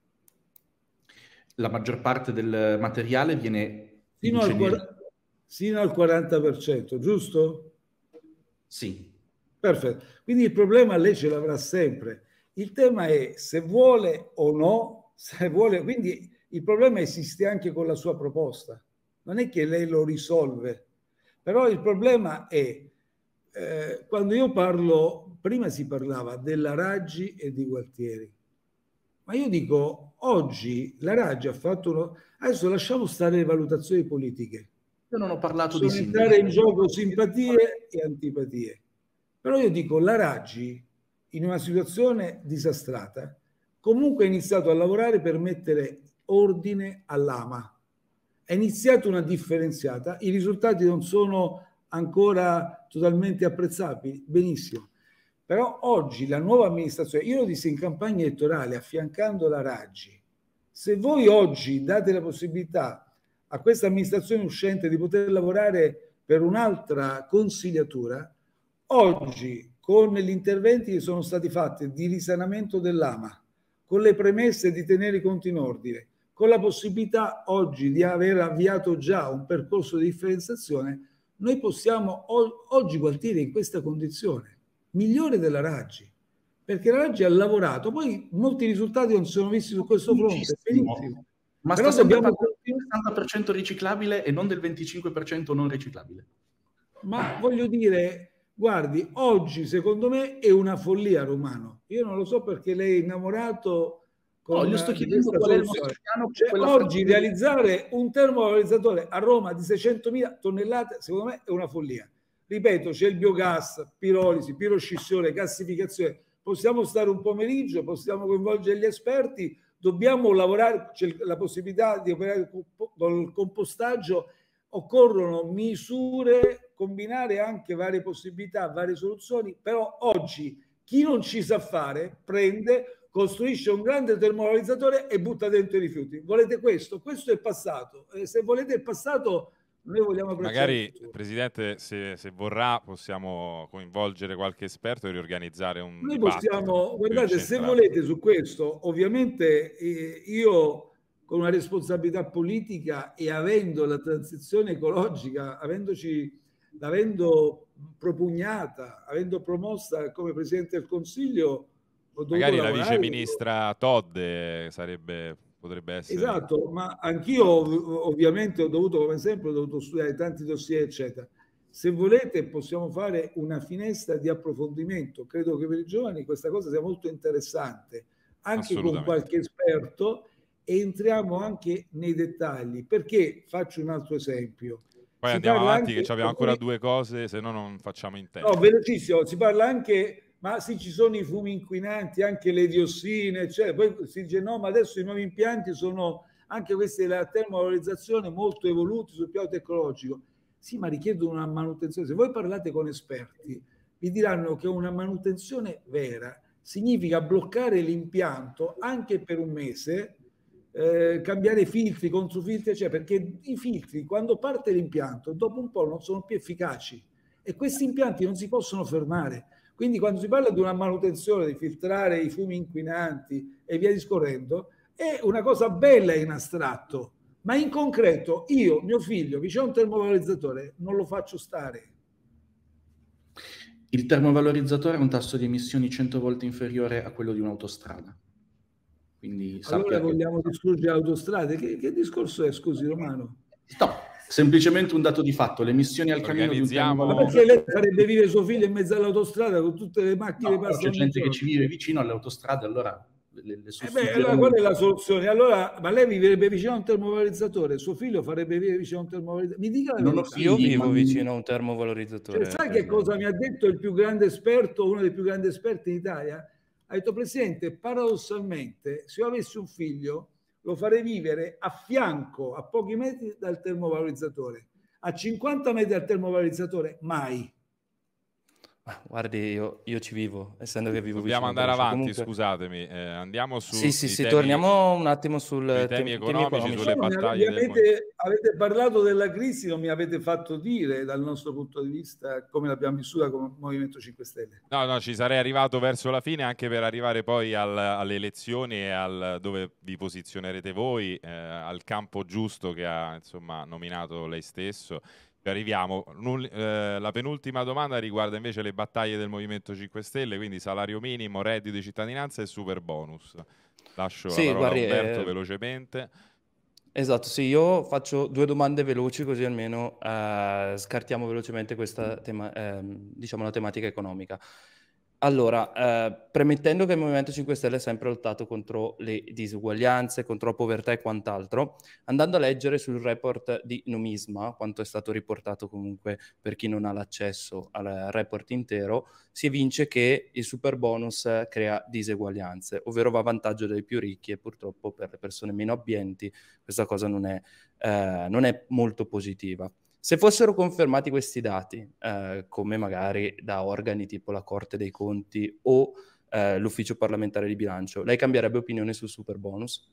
La maggior parte del materiale viene fino al, quaranta, fino al quaranta per cento, giusto? Sì. Perfetto. Quindi il problema lei ce l'avrà sempre. Il tema è se vuole o no, se vuole, quindi il problema esiste anche con la sua proposta. Non è che lei lo risolve, però il problema è eh, quando io parlo, prima si parlava della Raggi e di Gualtieri. Ma io dico, oggi la Raggi ha fatto uno... Adesso lasciamo stare le valutazioni politiche. Io non ho parlato Sono di entrare in gioco simpatie e antipatie. Però io dico, la Raggi, in una situazione disastrata, comunque ha iniziato a lavorare per mettere ordine all'Ama. È iniziata una differenziata. I risultati non sono ancora totalmente apprezzabili. Benissimo. Però oggi la nuova amministrazione, io lo dissi in campagna elettorale affiancando la Raggi, se voi oggi date la possibilità a questa amministrazione uscente di poter lavorare per un'altra consigliatura, oggi con gli interventi che sono stati fatti di risanamento dell'Ama, con le premesse di tenere i conti in ordine, con la possibilità oggi di aver avviato già un percorso di differenziazione, noi possiamo oggi Gualtieri in questa condizione migliore della Raggi, perché la Raggi ha lavorato, poi molti risultati non si sono visti su questo fronte, benissimo. Ma però sta dobbiamo del settanta per cento riciclabile e non del venticinque per cento non riciclabile. Ma voglio dire, guardi, oggi secondo me è una follia, Romano. Io non lo so perché lei è innamorato con no, io sto chiedendo qual è il nostro piano. Cioè, oggi realizzare un termovalorizzatore a Roma di seicentomila tonnellate, secondo me è una follia. Ripeto, c'è il biogas, pirolisi, piroscissione, gassificazione. Possiamo stare un pomeriggio, possiamo coinvolgere gli esperti, dobbiamo lavorare, c'è la possibilità di operare con il compostaggio, occorrono misure, combinare anche varie possibilità, varie soluzioni, però oggi chi non ci sa fare prende, costruisce un grande termovalorizzatore e butta dentro i rifiuti. Volete questo? Questo è il passato. E se volete il passato... Noi vogliamo magari, Presidente, se, se vorrà, possiamo coinvolgere qualche esperto e riorganizzare un Noi possiamo, guardate, se volete su questo, ovviamente eh, io con una responsabilità politica e avendo la transizione ecologica, avendoci, avendo propugnata, avendo promossa come Presidente del Consiglio, ho magari la lavorare, viceministra Todde sarebbe... potrebbe essere... Esatto, ma anch'io ovviamente ho dovuto, come sempre, ho dovuto studiare tanti dossier, eccetera. Se volete possiamo fare una finestra di approfondimento. Credo che per i giovani questa cosa sia molto interessante, anche con qualche esperto, e entriamo anche nei dettagli. Perché faccio un altro esempio. Poi si andiamo avanti anche, che abbiamo ancora due cose, se no non facciamo in tempo. No, velocissimo, si parla anche... ma sì, ci sono i fumi inquinanti, anche le diossine, cioè, poi si dice no, ma adesso i nuovi impianti sono anche questi della termovalorizzazione molto evoluti sul piano tecnologico. Sì, ma richiedono una manutenzione. Se voi parlate con esperti, vi diranno che una manutenzione vera significa bloccare l'impianto anche per un mese, eh, cambiare filtri, controfiltri, cioè, perché i filtri, quando parte l'impianto, dopo un po' non sono più efficaci e questi impianti non si possono fermare. Quindi quando si parla di una manutenzione, di filtrare i fumi inquinanti e via discorrendo, è una cosa bella in astratto, ma in concreto io, mio figlio, vicino a un termovalorizzatore, non lo faccio stare. Il termovalorizzatore ha un tasso di emissioni cento volte inferiore a quello di un'autostrada. Quindi allora vogliamo che... distruggere le autostrade? Che, che discorso è, scusi Romano? No, semplicemente un dato di fatto, le emissioni al camino di un termovalorizzatore. Ma perché lei farebbe vivere suo figlio in mezzo all'autostrada con tutte le macchine? No, che c'è gente che ci vive vicino alle autostrade, allora le, le eh beh, allora qual è la soluzione? Allora, ma lei vivrebbe vicino a un termovalorizzatore, suo figlio farebbe vivere vicino a un termovalorizzatore? Mi dica la non verità. Io vivo vicino a un termovalorizzatore. Cioè, sai che cosa mi ha detto il più grande esperto, uno dei più grandi esperti in Italia? Ha detto, Presidente, paradossalmente, se io avessi un figlio, lo farei vivere a fianco, a pochi metri dal termovalorizzatore. A cinquanta metri dal termovalorizzatore, mai. Ah, guardi, io, io ci vivo, essendo che vivo Dobbiamo vicino. andare avanti, Comunque... scusatemi, eh, andiamo su... Sì, sì, sì, temi, torniamo un attimo sul temi, temi economici, economici. sulle battaglie avete, del... avete parlato della crisi, non mi avete fatto dire dal nostro punto di vista come l'abbiamo vissuta come Movimento cinque Stelle. No, no, ci sarei arrivato verso la fine anche per arrivare poi al, alle elezioni e al dove vi posizionerete voi, eh, al campo giusto che ha insomma nominato lei stesso. Arriviamo. Eh, la penultima domanda riguarda invece le battaglie del Movimento cinque Stelle, quindi salario minimo, reddito di cittadinanza e super bonus. Lascio sì, la parola guardi, a Umberto eh, velocemente. Esatto, sì, io faccio due domande veloci così almeno eh, scartiamo velocemente questa tema, ehm, diciamo la tematica economica. Allora, eh, premettendo che il Movimento cinque Stelle ha sempre lottato contro le disuguaglianze, contro la povertà e quant'altro, andando a leggere sul report di Numisma, quanto è stato riportato comunque per chi non ha l'accesso al report intero, si evince che il super bonus crea diseguaglianze, ovvero va a vantaggio dei più ricchi e purtroppo per le persone meno abbienti questa cosa non è, eh, non è molto positiva. Se fossero confermati questi dati, eh, come magari da organi tipo la Corte dei Conti o eh, l'Ufficio parlamentare di bilancio, lei cambierebbe opinione sul super bonus?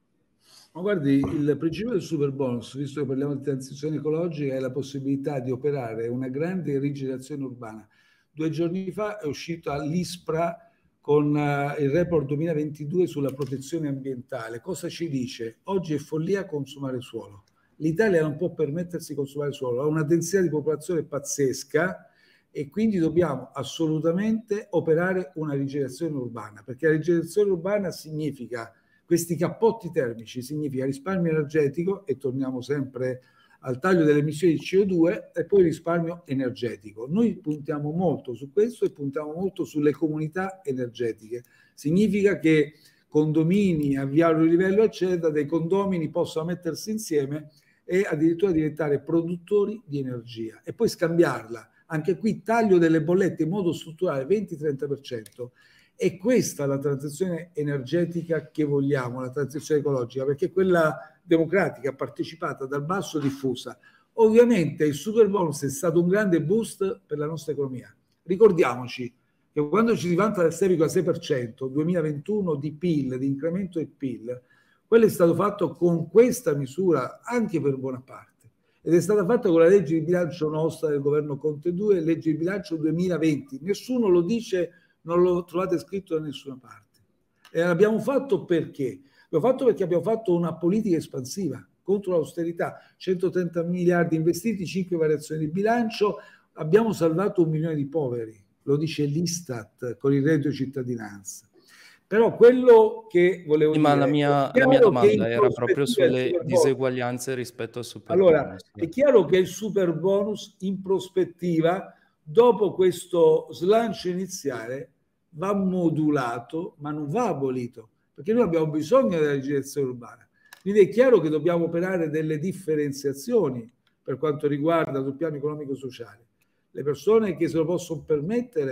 Ma guardi, il principio del super bonus, visto che parliamo di transizione ecologica, è la possibilità di operare una grande rigenerazione urbana. Due giorni fa è uscito l'ISPRA con uh, il report duemilaventidue sulla protezione ambientale. Cosa ci dice? Oggi è follia consumare suolo. L'Italia non può permettersi di consumare suolo, ha una densità di popolazione pazzesca e quindi dobbiamo assolutamente operare una rigenerazione urbana, perché la rigenerazione urbana significa questi cappotti termici, significa risparmio energetico, e torniamo sempre al taglio delle emissioni di C O due, e poi risparmio energetico. Noi puntiamo molto su questo e puntiamo molto sulle comunità energetiche. Significa che condomini a Viario Livello, eccetera, dei condomini possono mettersi insieme e addirittura diventare produttori di energia e poi scambiarla. Anche qui taglio delle bollette in modo strutturale venti trenta per cento. E questa è la transizione energetica che vogliamo, la transizione ecologica, perché quella democratica, partecipata, dal basso, diffusa. Ovviamente il super bonus è stato un grande boost per la nostra economia. Ricordiamoci che quando ci si vanta del sei virgola sei per cento duemilaventuno di P I L, di incremento del P I L, quello è stato fatto con questa misura anche per buona parte, ed è stata fatta con la legge di bilancio nostra del governo Conte due, legge di bilancio duemilaventi. Nessuno lo dice, non lo trovate scritto da nessuna parte. E l'abbiamo fatto perché? L'abbiamo fatto perché abbiamo fatto una politica espansiva contro l'austerità, centotrenta miliardi investiti, cinque variazioni di bilancio, abbiamo salvato un milione di poveri, lo dice l'Istat con il reddito di cittadinanza. Però quello che volevo sì, dire... Ma la mia, la mia domanda era proprio sulle diseguaglianze rispetto al super allora, bonus. È chiaro che il super bonus in prospettiva, dopo questo slancio iniziale, va modulato, ma non va abolito, perché noi abbiamo bisogno della rigenerazione urbana. Quindi è chiaro che dobbiamo operare delle differenziazioni per quanto riguarda sul piano economico-sociale. Le persone che se lo possono permettere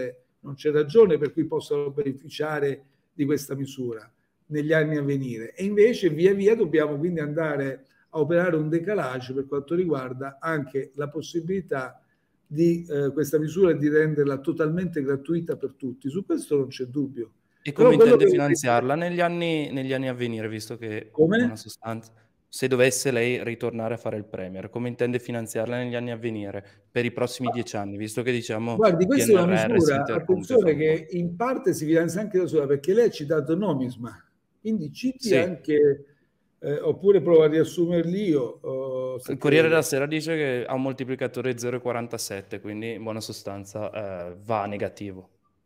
non c'è ragione per cui possano beneficiare di questa misura negli anni a venire. E invece via via dobbiamo quindi andare a operare un decalage per quanto riguarda anche la possibilità di eh, questa misura di renderla totalmente gratuita per tutti. Su questo non c'è dubbio. E come Però intende che... finanziarla negli anni, negli anni a venire, visto che come? in una sostanza, se dovesse lei ritornare a fare il Premier, come intende finanziarla negli anni a venire per i prossimi dieci anni, visto che diciamo Guardi, questa è una P N R R si misura, interrompe attenzione, fra un che po'. in parte si finanzia anche da sola, perché lei ha citato Nomisma, quindi citi Sì. anche, eh, oppure provo a riassumerli io. Oh, Il Corriere della Sera dice che ha un moltiplicatore zero virgola quarantasette, quindi in buona sostanza eh, va a negativo.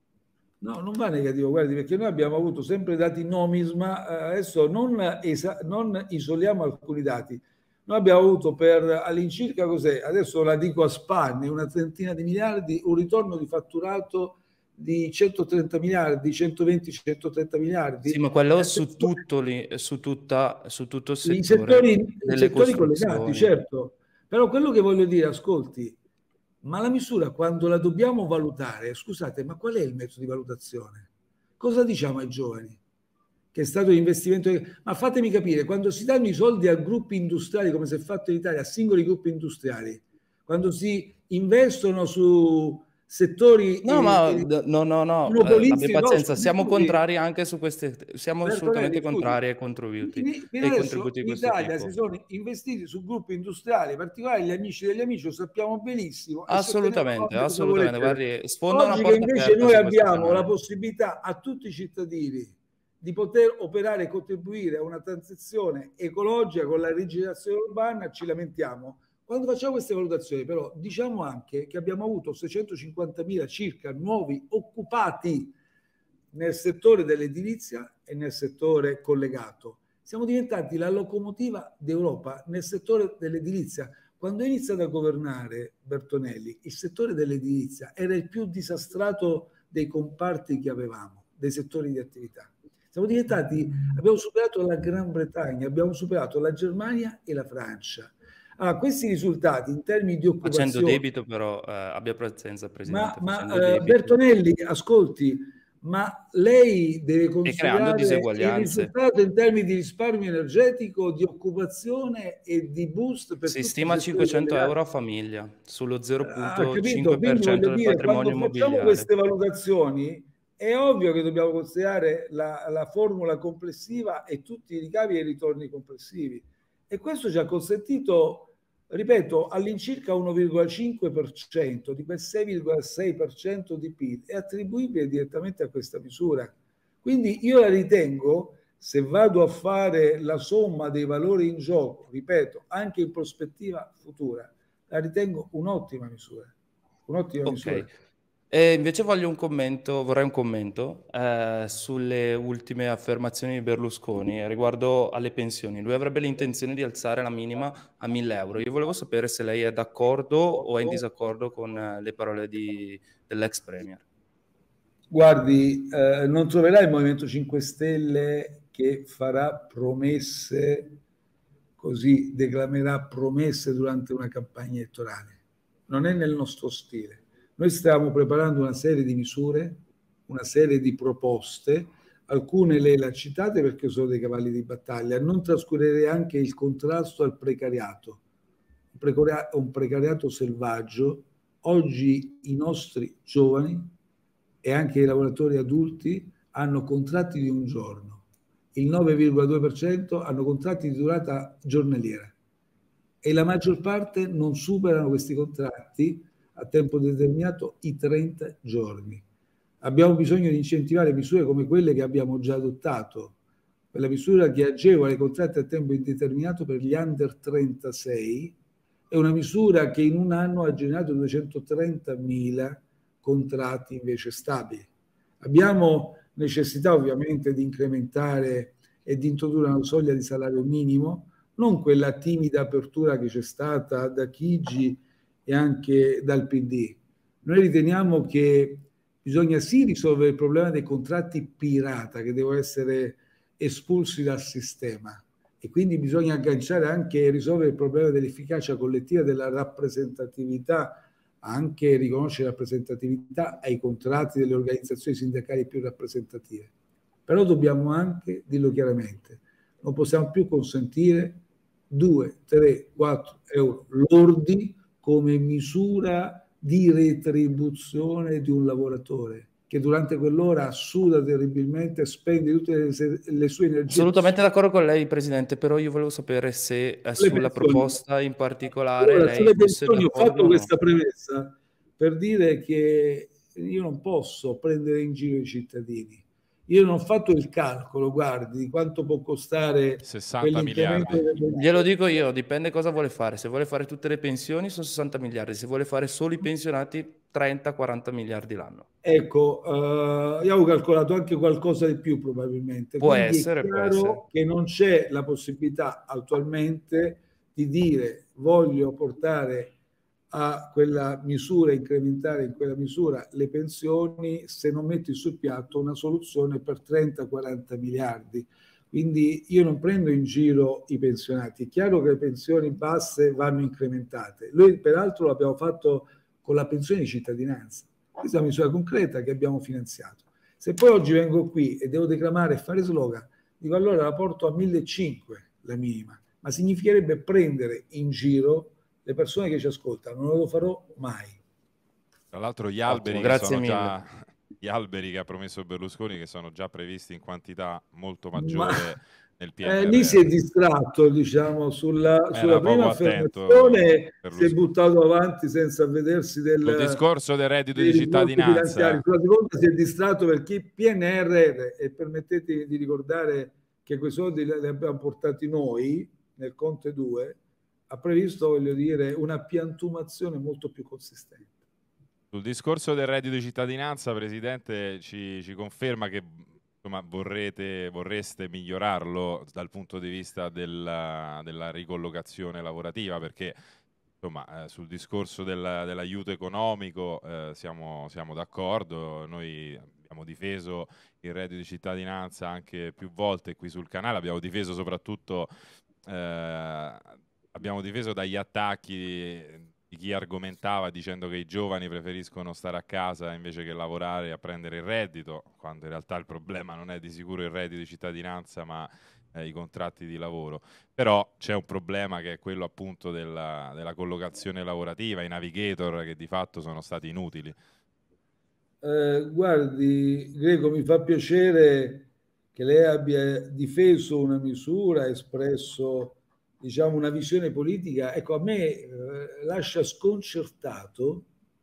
No, non va negativo, guardi, perché noi abbiamo avuto sempre dati Nomisma, eh, adesso non, esa- non isoliamo alcuni dati. Noi abbiamo avuto per all'incirca, cos'è? Adesso la dico a spanne, una trentina di miliardi, un ritorno di fatturato di centotrenta miliardi, centoventi centotrenta miliardi. Sì, ma quello su tutto, lì, su, tutta, su tutto il settore I settori, delle i settori collegati, costruzioni. certo. Però quello che voglio dire, ascolti, ma la misura quando la dobbiamo valutare, scusate, ma qual è il metodo di valutazione? Cosa diciamo ai giovani? Che è stato l'investimento... Ma fatemi capire, quando si danno i soldi a gruppi industriali, come si è fatto in Italia, a singoli gruppi industriali, quando si investono su settori... No, eh, ma eh, no, no, no, eh, abbia monopolisti, no, pazienza, scusi, siamo scusi. contrari anche su queste, siamo Bertonelli, assolutamente scusi. contrari ai contributi, In- fino ai adesso contributi di in questo Italia tipo. si sono investiti su gruppi industriali, in particolare gli amici degli amici, lo sappiamo benissimo. Assolutamente, assolutamente, guardi, sfonda una Oggi che porta invece aperta noi su questo abbiamo la canale. possibilità a tutti i cittadini di poter operare e contribuire a una transizione ecologica con la rigenerazione urbana, ci lamentiamo. Quando facciamo queste valutazioni, però, diciamo anche che abbiamo avuto seicentocinquantamila circa nuovi occupati nel settore dell'edilizia e nel settore collegato. Siamo diventati la locomotiva d'Europa nel settore dell'edilizia. Quando è iniziato a governare Bertonelli, il settore dell'edilizia era il più disastrato dei comparti che avevamo, dei settori di attività. Siamo diventati, abbiamo superato la Gran Bretagna, abbiamo superato la Germania e la Francia. Allora, questi risultati in termini di occupazione... Facendo debito però, eh, abbia pazienza, Presidente. Ma, facendo ma debito. eh, Bertonelli, ascolti, ma lei deve considerare il risultato in termini di risparmio energetico, di occupazione e di boost per si tutti stima i cinquecento euro a famiglia sullo zero virgola cinque per cento del dire, patrimonio quando facciamo immobiliare. Queste valutazioni è ovvio che dobbiamo considerare la, la formula complessiva e tutti i ricavi e i ritorni complessivi, e questo ci ha consentito, ripeto, all'incirca uno virgola cinque per cento di quel sei virgola sei per cento di P I L è attribuibile direttamente a questa misura. Quindi io la ritengo, se vado a fare la somma dei valori in gioco, ripeto, anche in prospettiva futura, la ritengo un'ottima misura. Un'ottima Ok. misura. E invece voglio un commento, vorrei un commento eh, sulle ultime affermazioni di Berlusconi riguardo alle pensioni. Lui avrebbe l'intenzione di alzare la minima a mille euro. Io volevo sapere se lei è d'accordo o è in disaccordo con eh, le parole di, dell'ex premier. Guardi, eh, non troverai il Movimento cinque Stelle che farà promesse, così declamerà promesse durante una campagna elettorale. Non è nel nostro stile. Noi stiamo preparando una serie di misure, una serie di proposte, alcune lei le ha citate perché sono dei cavalli di battaglia. Non trascurerei anche il contrasto al precariato, un precariato, un precariato selvaggio. Oggi i nostri giovani e anche i lavoratori adulti hanno contratti di un giorno. Il nove virgola due per cento hanno contratti di durata giornaliera e la maggior parte non superano questi contratti a tempo determinato i trenta giorni. Abbiamo bisogno di incentivare misure come quelle che abbiamo già adottato, quella misura che agevola i contratti a tempo indeterminato per gli under trentasei, è una misura che in un anno ha generato duecentotrentamila contratti invece stabili. Abbiamo necessità ovviamente di incrementare e di introdurre una soglia di salario minimo, non quella timida apertura che c'è stata da Chigi e anche dal P D. Noi riteniamo che bisogna sì risolvere il problema dei contratti pirata che devono essere espulsi dal sistema, e quindi bisogna agganciare anche e risolvere il problema dell'efficacia collettiva, della rappresentatività anche riconoscere rappresentatività ai contratti delle organizzazioni sindacali più rappresentative. Però dobbiamo anche dirlo chiaramente, non possiamo più consentire due, tre, quattro euro lordi come misura di retribuzione di un lavoratore che durante quell'ora suda terribilmente, spende tutte le, le sue energie. Assolutamente d'accordo con lei, Presidente, però io volevo sapere se eh, sulla proposta in particolare allora, lei sulle fosse pensioni ho fatto no. questa premessa per dire che io non posso prendere in giro i cittadini. Io non ho fatto il calcolo, guardi, di quanto può costare sessanta miliardi. Glielo dico io, dipende cosa vuole fare. Se vuole fare tutte le pensioni sono sessanta miliardi, se vuole fare solo i pensionati trenta quaranta miliardi l'anno. Ecco, uh, io avevo calcolato anche qualcosa di più probabilmente. Può Quindi essere, è chiaro può essere. che non c'è la possibilità attualmente di dire voglio portare a quella misura, incrementare in quella misura le pensioni se non metti sul piatto una soluzione per trenta quaranta miliardi. Quindi io non prendo in giro i pensionati. È chiaro che le pensioni basse vanno incrementate. Noi peraltro l'abbiamo fatto con la pensione di cittadinanza. Questa è una misura concreta che abbiamo finanziato. Se poi oggi vengo qui e devo declamare e fare slogan, dico allora la porto a millecinquecento la minima, ma significherebbe prendere in giro le persone che ci ascoltano. Non lo farò mai. Tra l'altro gli alberi, che sono già, gli alberi che ha promesso Berlusconi, che sono già previsti in quantità molto maggiore ma, nel P N R R. Eh, lì si è distratto, diciamo, sulla, sulla prima affermazione si è buttato avanti senza vedersi del il discorso del reddito di cittadinanza. Sulla seconda si è distratto perché il P N R R, e permettetemi di ricordare che quei soldi li abbiamo portati noi nel Conte due, ha previsto, voglio dire, una piantumazione molto più consistente. Sul discorso del reddito di cittadinanza, Presidente, ci, ci conferma che insomma, vorrete, vorreste migliorarlo dal punto di vista della, della ricollocazione lavorativa, perché insomma, eh, sul discorso del, dell'aiuto economico eh, siamo, siamo d'accordo. Noi abbiamo difeso il reddito di cittadinanza anche più volte qui sul canale, abbiamo difeso soprattutto eh, abbiamo difeso dagli attacchi di chi argomentava dicendo che i giovani preferiscono stare a casa invece che lavorare a prendere il reddito, quando in realtà il problema non è di sicuro il reddito di cittadinanza ma eh, i contratti di lavoro. Però c'è un problema che è quello appunto della, della collocazione lavorativa, i navigator che di fatto sono stati inutili. Eh, guardi, Greco, mi fa piacere che lei abbia difeso una misura, espresso diciamo una visione politica. Ecco, a me eh, lascia sconcertato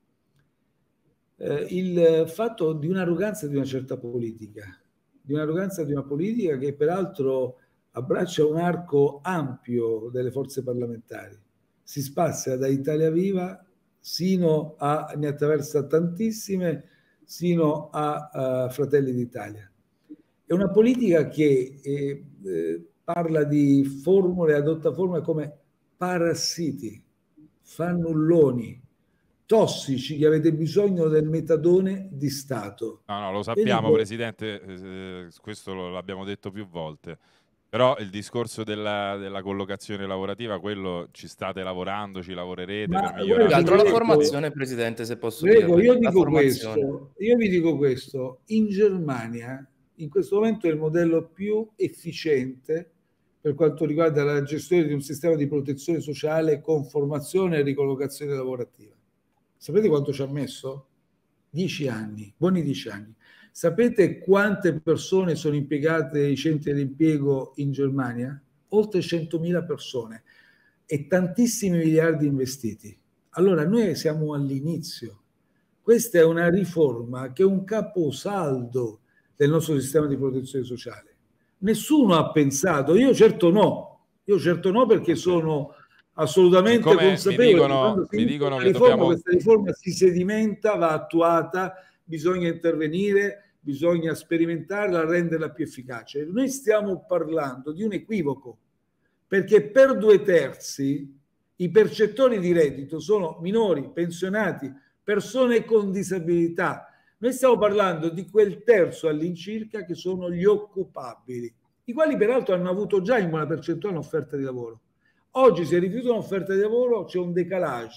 eh, il fatto di un'arroganza di una certa politica, di un'arroganza di una politica che peraltro abbraccia un arco ampio delle forze parlamentari, si spazia da Italia Viva sino a, ne attraversa tantissime, sino a, a Fratelli d'Italia. È una politica che eh, eh, parla di formule, adotta formule come parassiti, fannulloni, tossici che avete bisogno del metadone di Stato. No, no, lo sappiamo, dico... Presidente, eh, questo l'abbiamo detto più volte. Però il discorso della, della collocazione lavorativa, quello ci state lavorando, ci lavorerete Ma, per migliorare. Più altro la formazione, Presidente, se posso Prego, dire. Io dico questo, io vi dico questo, in Germania in questo momento è il modello più efficiente per quanto riguarda la gestione di un sistema di protezione sociale con formazione e ricollocazione lavorativa. Sapete quanto ci ha messo? Dieci anni, buoni dieci anni. Sapete quante persone sono impiegate nei centri di impiego in Germania? Oltre centomila persone e tantissimi miliardi investiti. Allora noi siamo all'inizio. Questa è una riforma che è un caposaldo del nostro sistema di protezione sociale. Nessuno ha pensato, io certo no, io certo no perché sono assolutamente Siccome consapevole mi dicono, che quando si mi dicono che riforma, dobbiamo... questa riforma si sedimenta, va attuata, bisogna intervenire, bisogna sperimentarla, renderla più efficace. Noi stiamo parlando di un equivoco, perché per due terzi i percettori di reddito sono minori, pensionati, persone con disabilità. Noi stiamo parlando di quel terzo all'incirca che sono gli occupabili, i quali peraltro hanno avuto già in buona percentuale un'offerta di lavoro. Oggi se rifiutano un'offerta di lavoro c'è un decalage,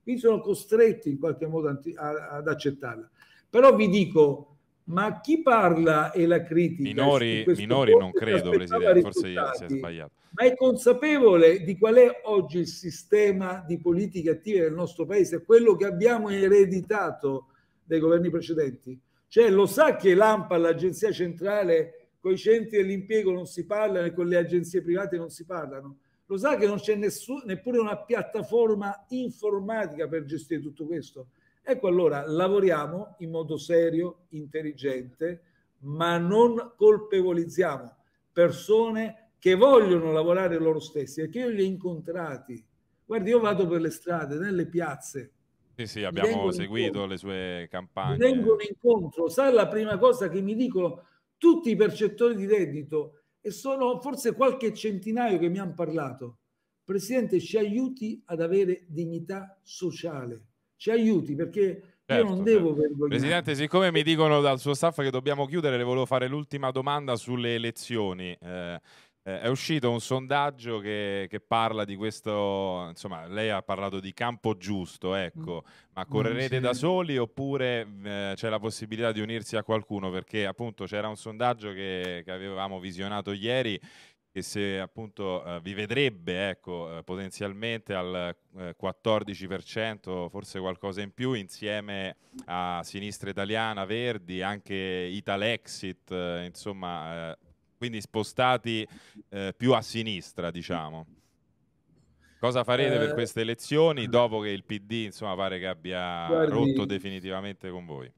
quindi sono costretti in qualche modo ad accettarla. Però vi dico, ma chi parla e la critica... Minori, minori non credo, Presidente, forse si è sbagliato. Ma è consapevole di qual è oggi il sistema di politiche attive del nostro Paese, quello che abbiamo ereditato dai governi precedenti? Cioè lo sa che l'ANPA, l'agenzia centrale, con i centri dell'impiego non si parlano e con le agenzie private non si parlano? Lo sa che non c'è nessun, neppure una piattaforma informatica per gestire tutto questo? Ecco, allora lavoriamo in modo serio, intelligente, ma non colpevolizziamo persone che vogliono lavorare loro stessi, perché io li ho incontrati. Guardi, io vado per le strade, nelle piazze. Sì, sì, abbiamo seguito le sue campagne. Mi vengono incontro, sa la prima cosa che mi dicono tutti i percettori di reddito, e sono forse qualche centinaio che mi hanno parlato: Presidente, ci aiuti ad avere dignità sociale, ci aiuti, perché certo, io non devo certo. vergognare. Presidente, siccome mi dicono dal suo staff che dobbiamo chiudere, le volevo fare l'ultima domanda sulle elezioni. Eh, eh, è uscito un sondaggio che, che parla di questo, insomma, lei ha parlato di campo giusto, ecco, ma correrete sì. da soli oppure eh, c'è la possibilità di unirsi a qualcuno? Perché appunto c'era un sondaggio che, che avevamo visionato ieri, che se appunto eh, vi vedrebbe ecco, eh, potenzialmente al eh, quattordici per cento, forse qualcosa in più, insieme a Sinistra Italiana, Verdi, anche Italexit, eh, insomma, eh, quindi spostati eh, più a sinistra, diciamo. Cosa farete eh, per queste elezioni dopo che il P D, insomma, pare che abbia guardi, rotto definitivamente con voi?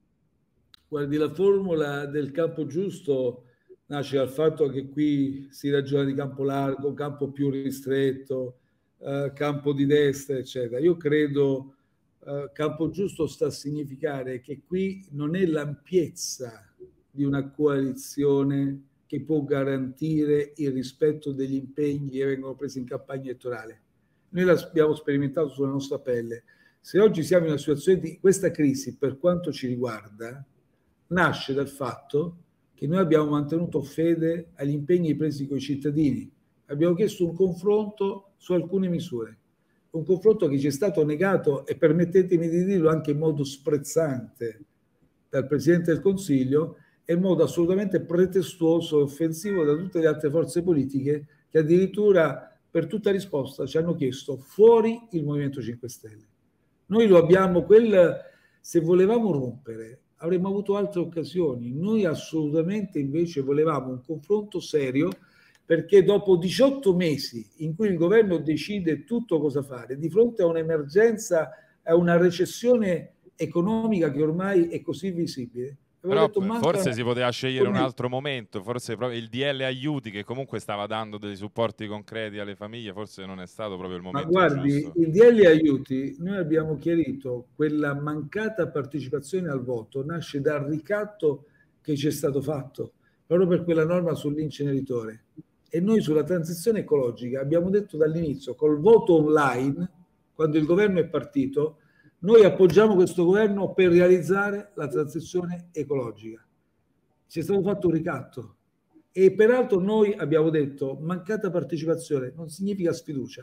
Guardi, la formula del campo giusto nasce dal fatto che qui si ragiona di campo largo, campo più ristretto, eh, campo di destra, eccetera. Io credo eh, campo giusto sta a significare che qui non è l'ampiezza di una coalizione che può garantire il rispetto degli impegni che vengono presi in campagna elettorale. Noi l'abbiamo sperimentato sulla nostra pelle. Se oggi siamo in una situazione di questa crisi, per quanto ci riguarda, nasce dal fatto che noi abbiamo mantenuto fede agli impegni presi con i cittadini. Abbiamo chiesto un confronto su alcune misure, un confronto che ci è stato negato, e permettetemi di dirlo anche in modo sprezzante, dal Presidente del Consiglio, e in modo assolutamente pretestuoso e offensivo da tutte le altre forze politiche, che addirittura per tutta risposta ci hanno chiesto fuori il Movimento cinque Stelle. Noi lo abbiamo, quel, se volevamo rompere, avremmo avuto altre occasioni. Noi assolutamente invece volevamo un confronto serio, perché dopo diciotto mesi in cui il governo decide tutto cosa fare, di fronte a un'emergenza, a una recessione economica che ormai è così visibile, però detto, forse si poteva scegliere un altro momento, forse proprio il D L aiuti, che comunque stava dando dei supporti concreti alle famiglie, forse non è stato proprio il momento Ma guardi, giusto. Il D L aiuti, noi abbiamo chiarito, quella mancata partecipazione al voto nasce dal ricatto che ci è stato fatto proprio per quella norma sull'inceneritore, e noi sulla transizione ecologica abbiamo detto dall'inizio, col voto online, quando il governo è partito, noi appoggiamo questo governo per realizzare la transizione ecologica. Ci è stato fatto un ricatto, e peraltro noi abbiamo detto mancata partecipazione non significa sfiducia.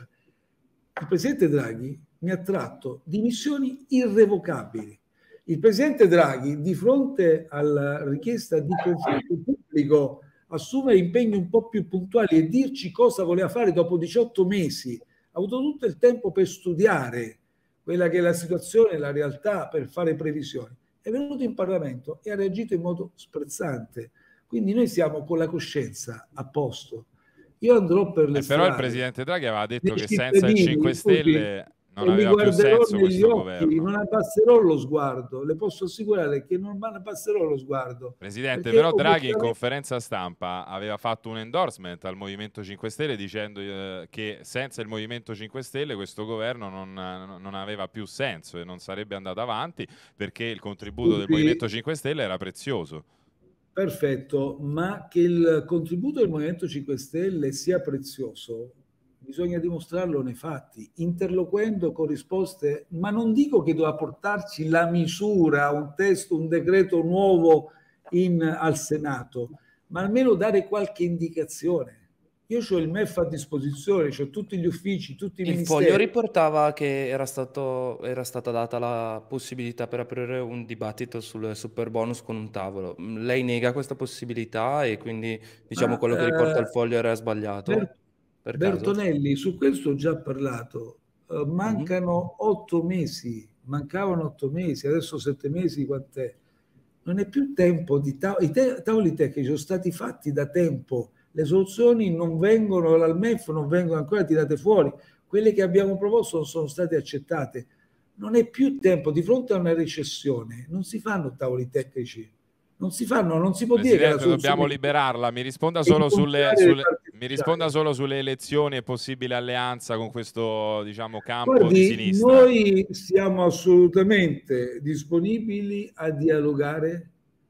Il Presidente Draghi mi ha tratto di missioni irrevocabili. Il Presidente Draghi, di fronte alla richiesta di confronto pubblico, assumere impegni un po' più puntuali e dirci cosa voleva fare dopo diciotto mesi, ha avuto tutto il tempo per studiare quella che è la situazione, la realtà, per fare previsioni. È venuto in Parlamento e ha reagito in modo sprezzante. Quindi noi siamo con la coscienza a posto. Io andrò per le eh, strade. Però il Presidente Draghi aveva detto che senza il cinque Stelle non e aveva più senso negli questo occhi, governo. Non abbasserò lo sguardo, le posso assicurare che non abbasserò lo sguardo. Presidente, però Draghi in conferenza stampa aveva fatto un endorsement al Movimento cinque Stelle dicendo eh, che senza il Movimento cinque Stelle questo governo non, non aveva più senso e non sarebbe andato avanti, perché il contributo Tutti... del Movimento cinque Stelle era prezioso. Perfetto, ma che il contributo del Movimento cinque Stelle sia prezioso bisogna dimostrarlo nei fatti, interloquendo con risposte, ma non dico che doveva portarci la misura, un testo, un decreto nuovo in, al Senato, ma almeno dare qualche indicazione. io ho il M E F a disposizione, ho tutti gli uffici, tutti i Il ministeri. Foglio riportava che era stato, era stata data la possibilità per aprire un dibattito sul super bonus con un tavolo. Lei nega questa possibilità e quindi diciamo Ma, quello che riporta il eh, Foglio era sbagliato? Ber- Per caso? Bertonelli, su questo ho già parlato. Uh, mancano otto mesi, mancavano otto mesi, adesso sette mesi, quant'è? Non è più tempo di tavoli, i te- tavoli tecnici sono stati fatti da tempo, le soluzioni non vengono dal M E F, non vengono ancora tirate fuori, quelle che abbiamo proposto non sono state accettate. Non è più tempo, di fronte a una recessione, non si fanno tavoli tecnici, non si fanno, non si può dire che la Presidente, soluzione dobbiamo liberarla. Mi risponda è solo sulle, incontrare le sulle- parti mi sociali. risponda solo sulle elezioni e possibile alleanza con questo, diciamo, campo di Guardi, sinistra. noi siamo assolutamente disponibili a dialogare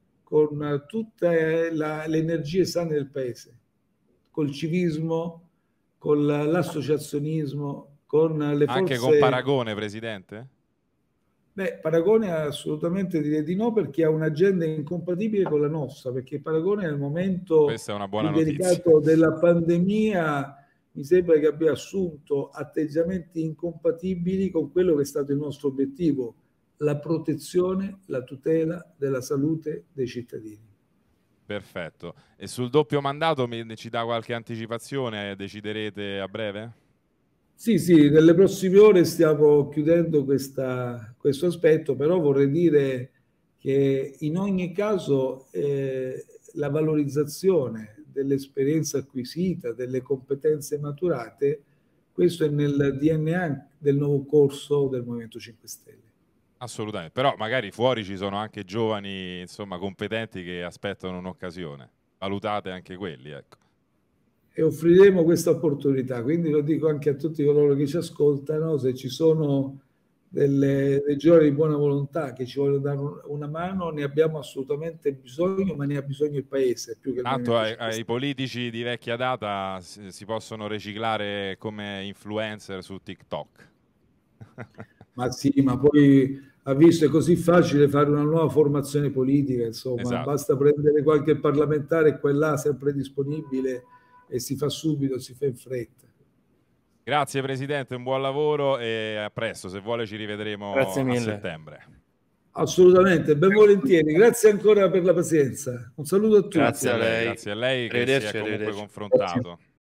con tutte la- le energie sane del paese, col civismo, con la- l'associazionismo, con le Anche con forze... Paragone, Presidente? Beh, Paragone assolutamente direi di no, perché ha un'agenda incompatibile con la nostra, perché Paragone nel momento Questa è una buona più notizia. delicato della pandemia mi sembra che abbia assunto atteggiamenti incompatibili con quello che è stato il nostro obiettivo, la protezione, la tutela della salute dei cittadini. Perfetto. E sul doppio mandato mi, ci dà qualche anticipazione? Deciderete a breve? Sì, sì, nelle prossime ore stiamo chiudendo questa, questo aspetto, però vorrei dire che in ogni caso eh, la valorizzazione dell'esperienza acquisita, delle competenze maturate, questo è nel D N A del nuovo corso del Movimento cinque Stelle. Assolutamente, però magari fuori ci sono anche giovani, insomma, competenti che aspettano un'occasione. Valutate anche quelli, ecco. E offriremo questa opportunità, quindi lo dico anche a tutti coloro che ci ascoltano, se ci sono delle, dei giovani di buona volontà che ci vogliono dare una mano, ne abbiamo assolutamente bisogno, ma ne ha bisogno il Paese più che il Tanto Movimento ai, cinque ai Stelle. politici di vecchia data si, si possono riciclare come influencer su TikTok. Ma sì, ma poi ha visto è così facile fare una nuova formazione politica, insomma, Esatto. basta prendere qualche parlamentare qua e là sempre disponibile e si fa subito, si fa in fretta. Grazie Presidente, un buon lavoro e a presto, se vuole ci rivedremo Grazie a mille. settembre. Assolutamente, ben volentieri. Grazie ancora per la pazienza. Un saluto a tutti. Grazie a Grazie a lei, lei. grazie a lei che si è Arrivederci, comunque arrivederci. confrontato.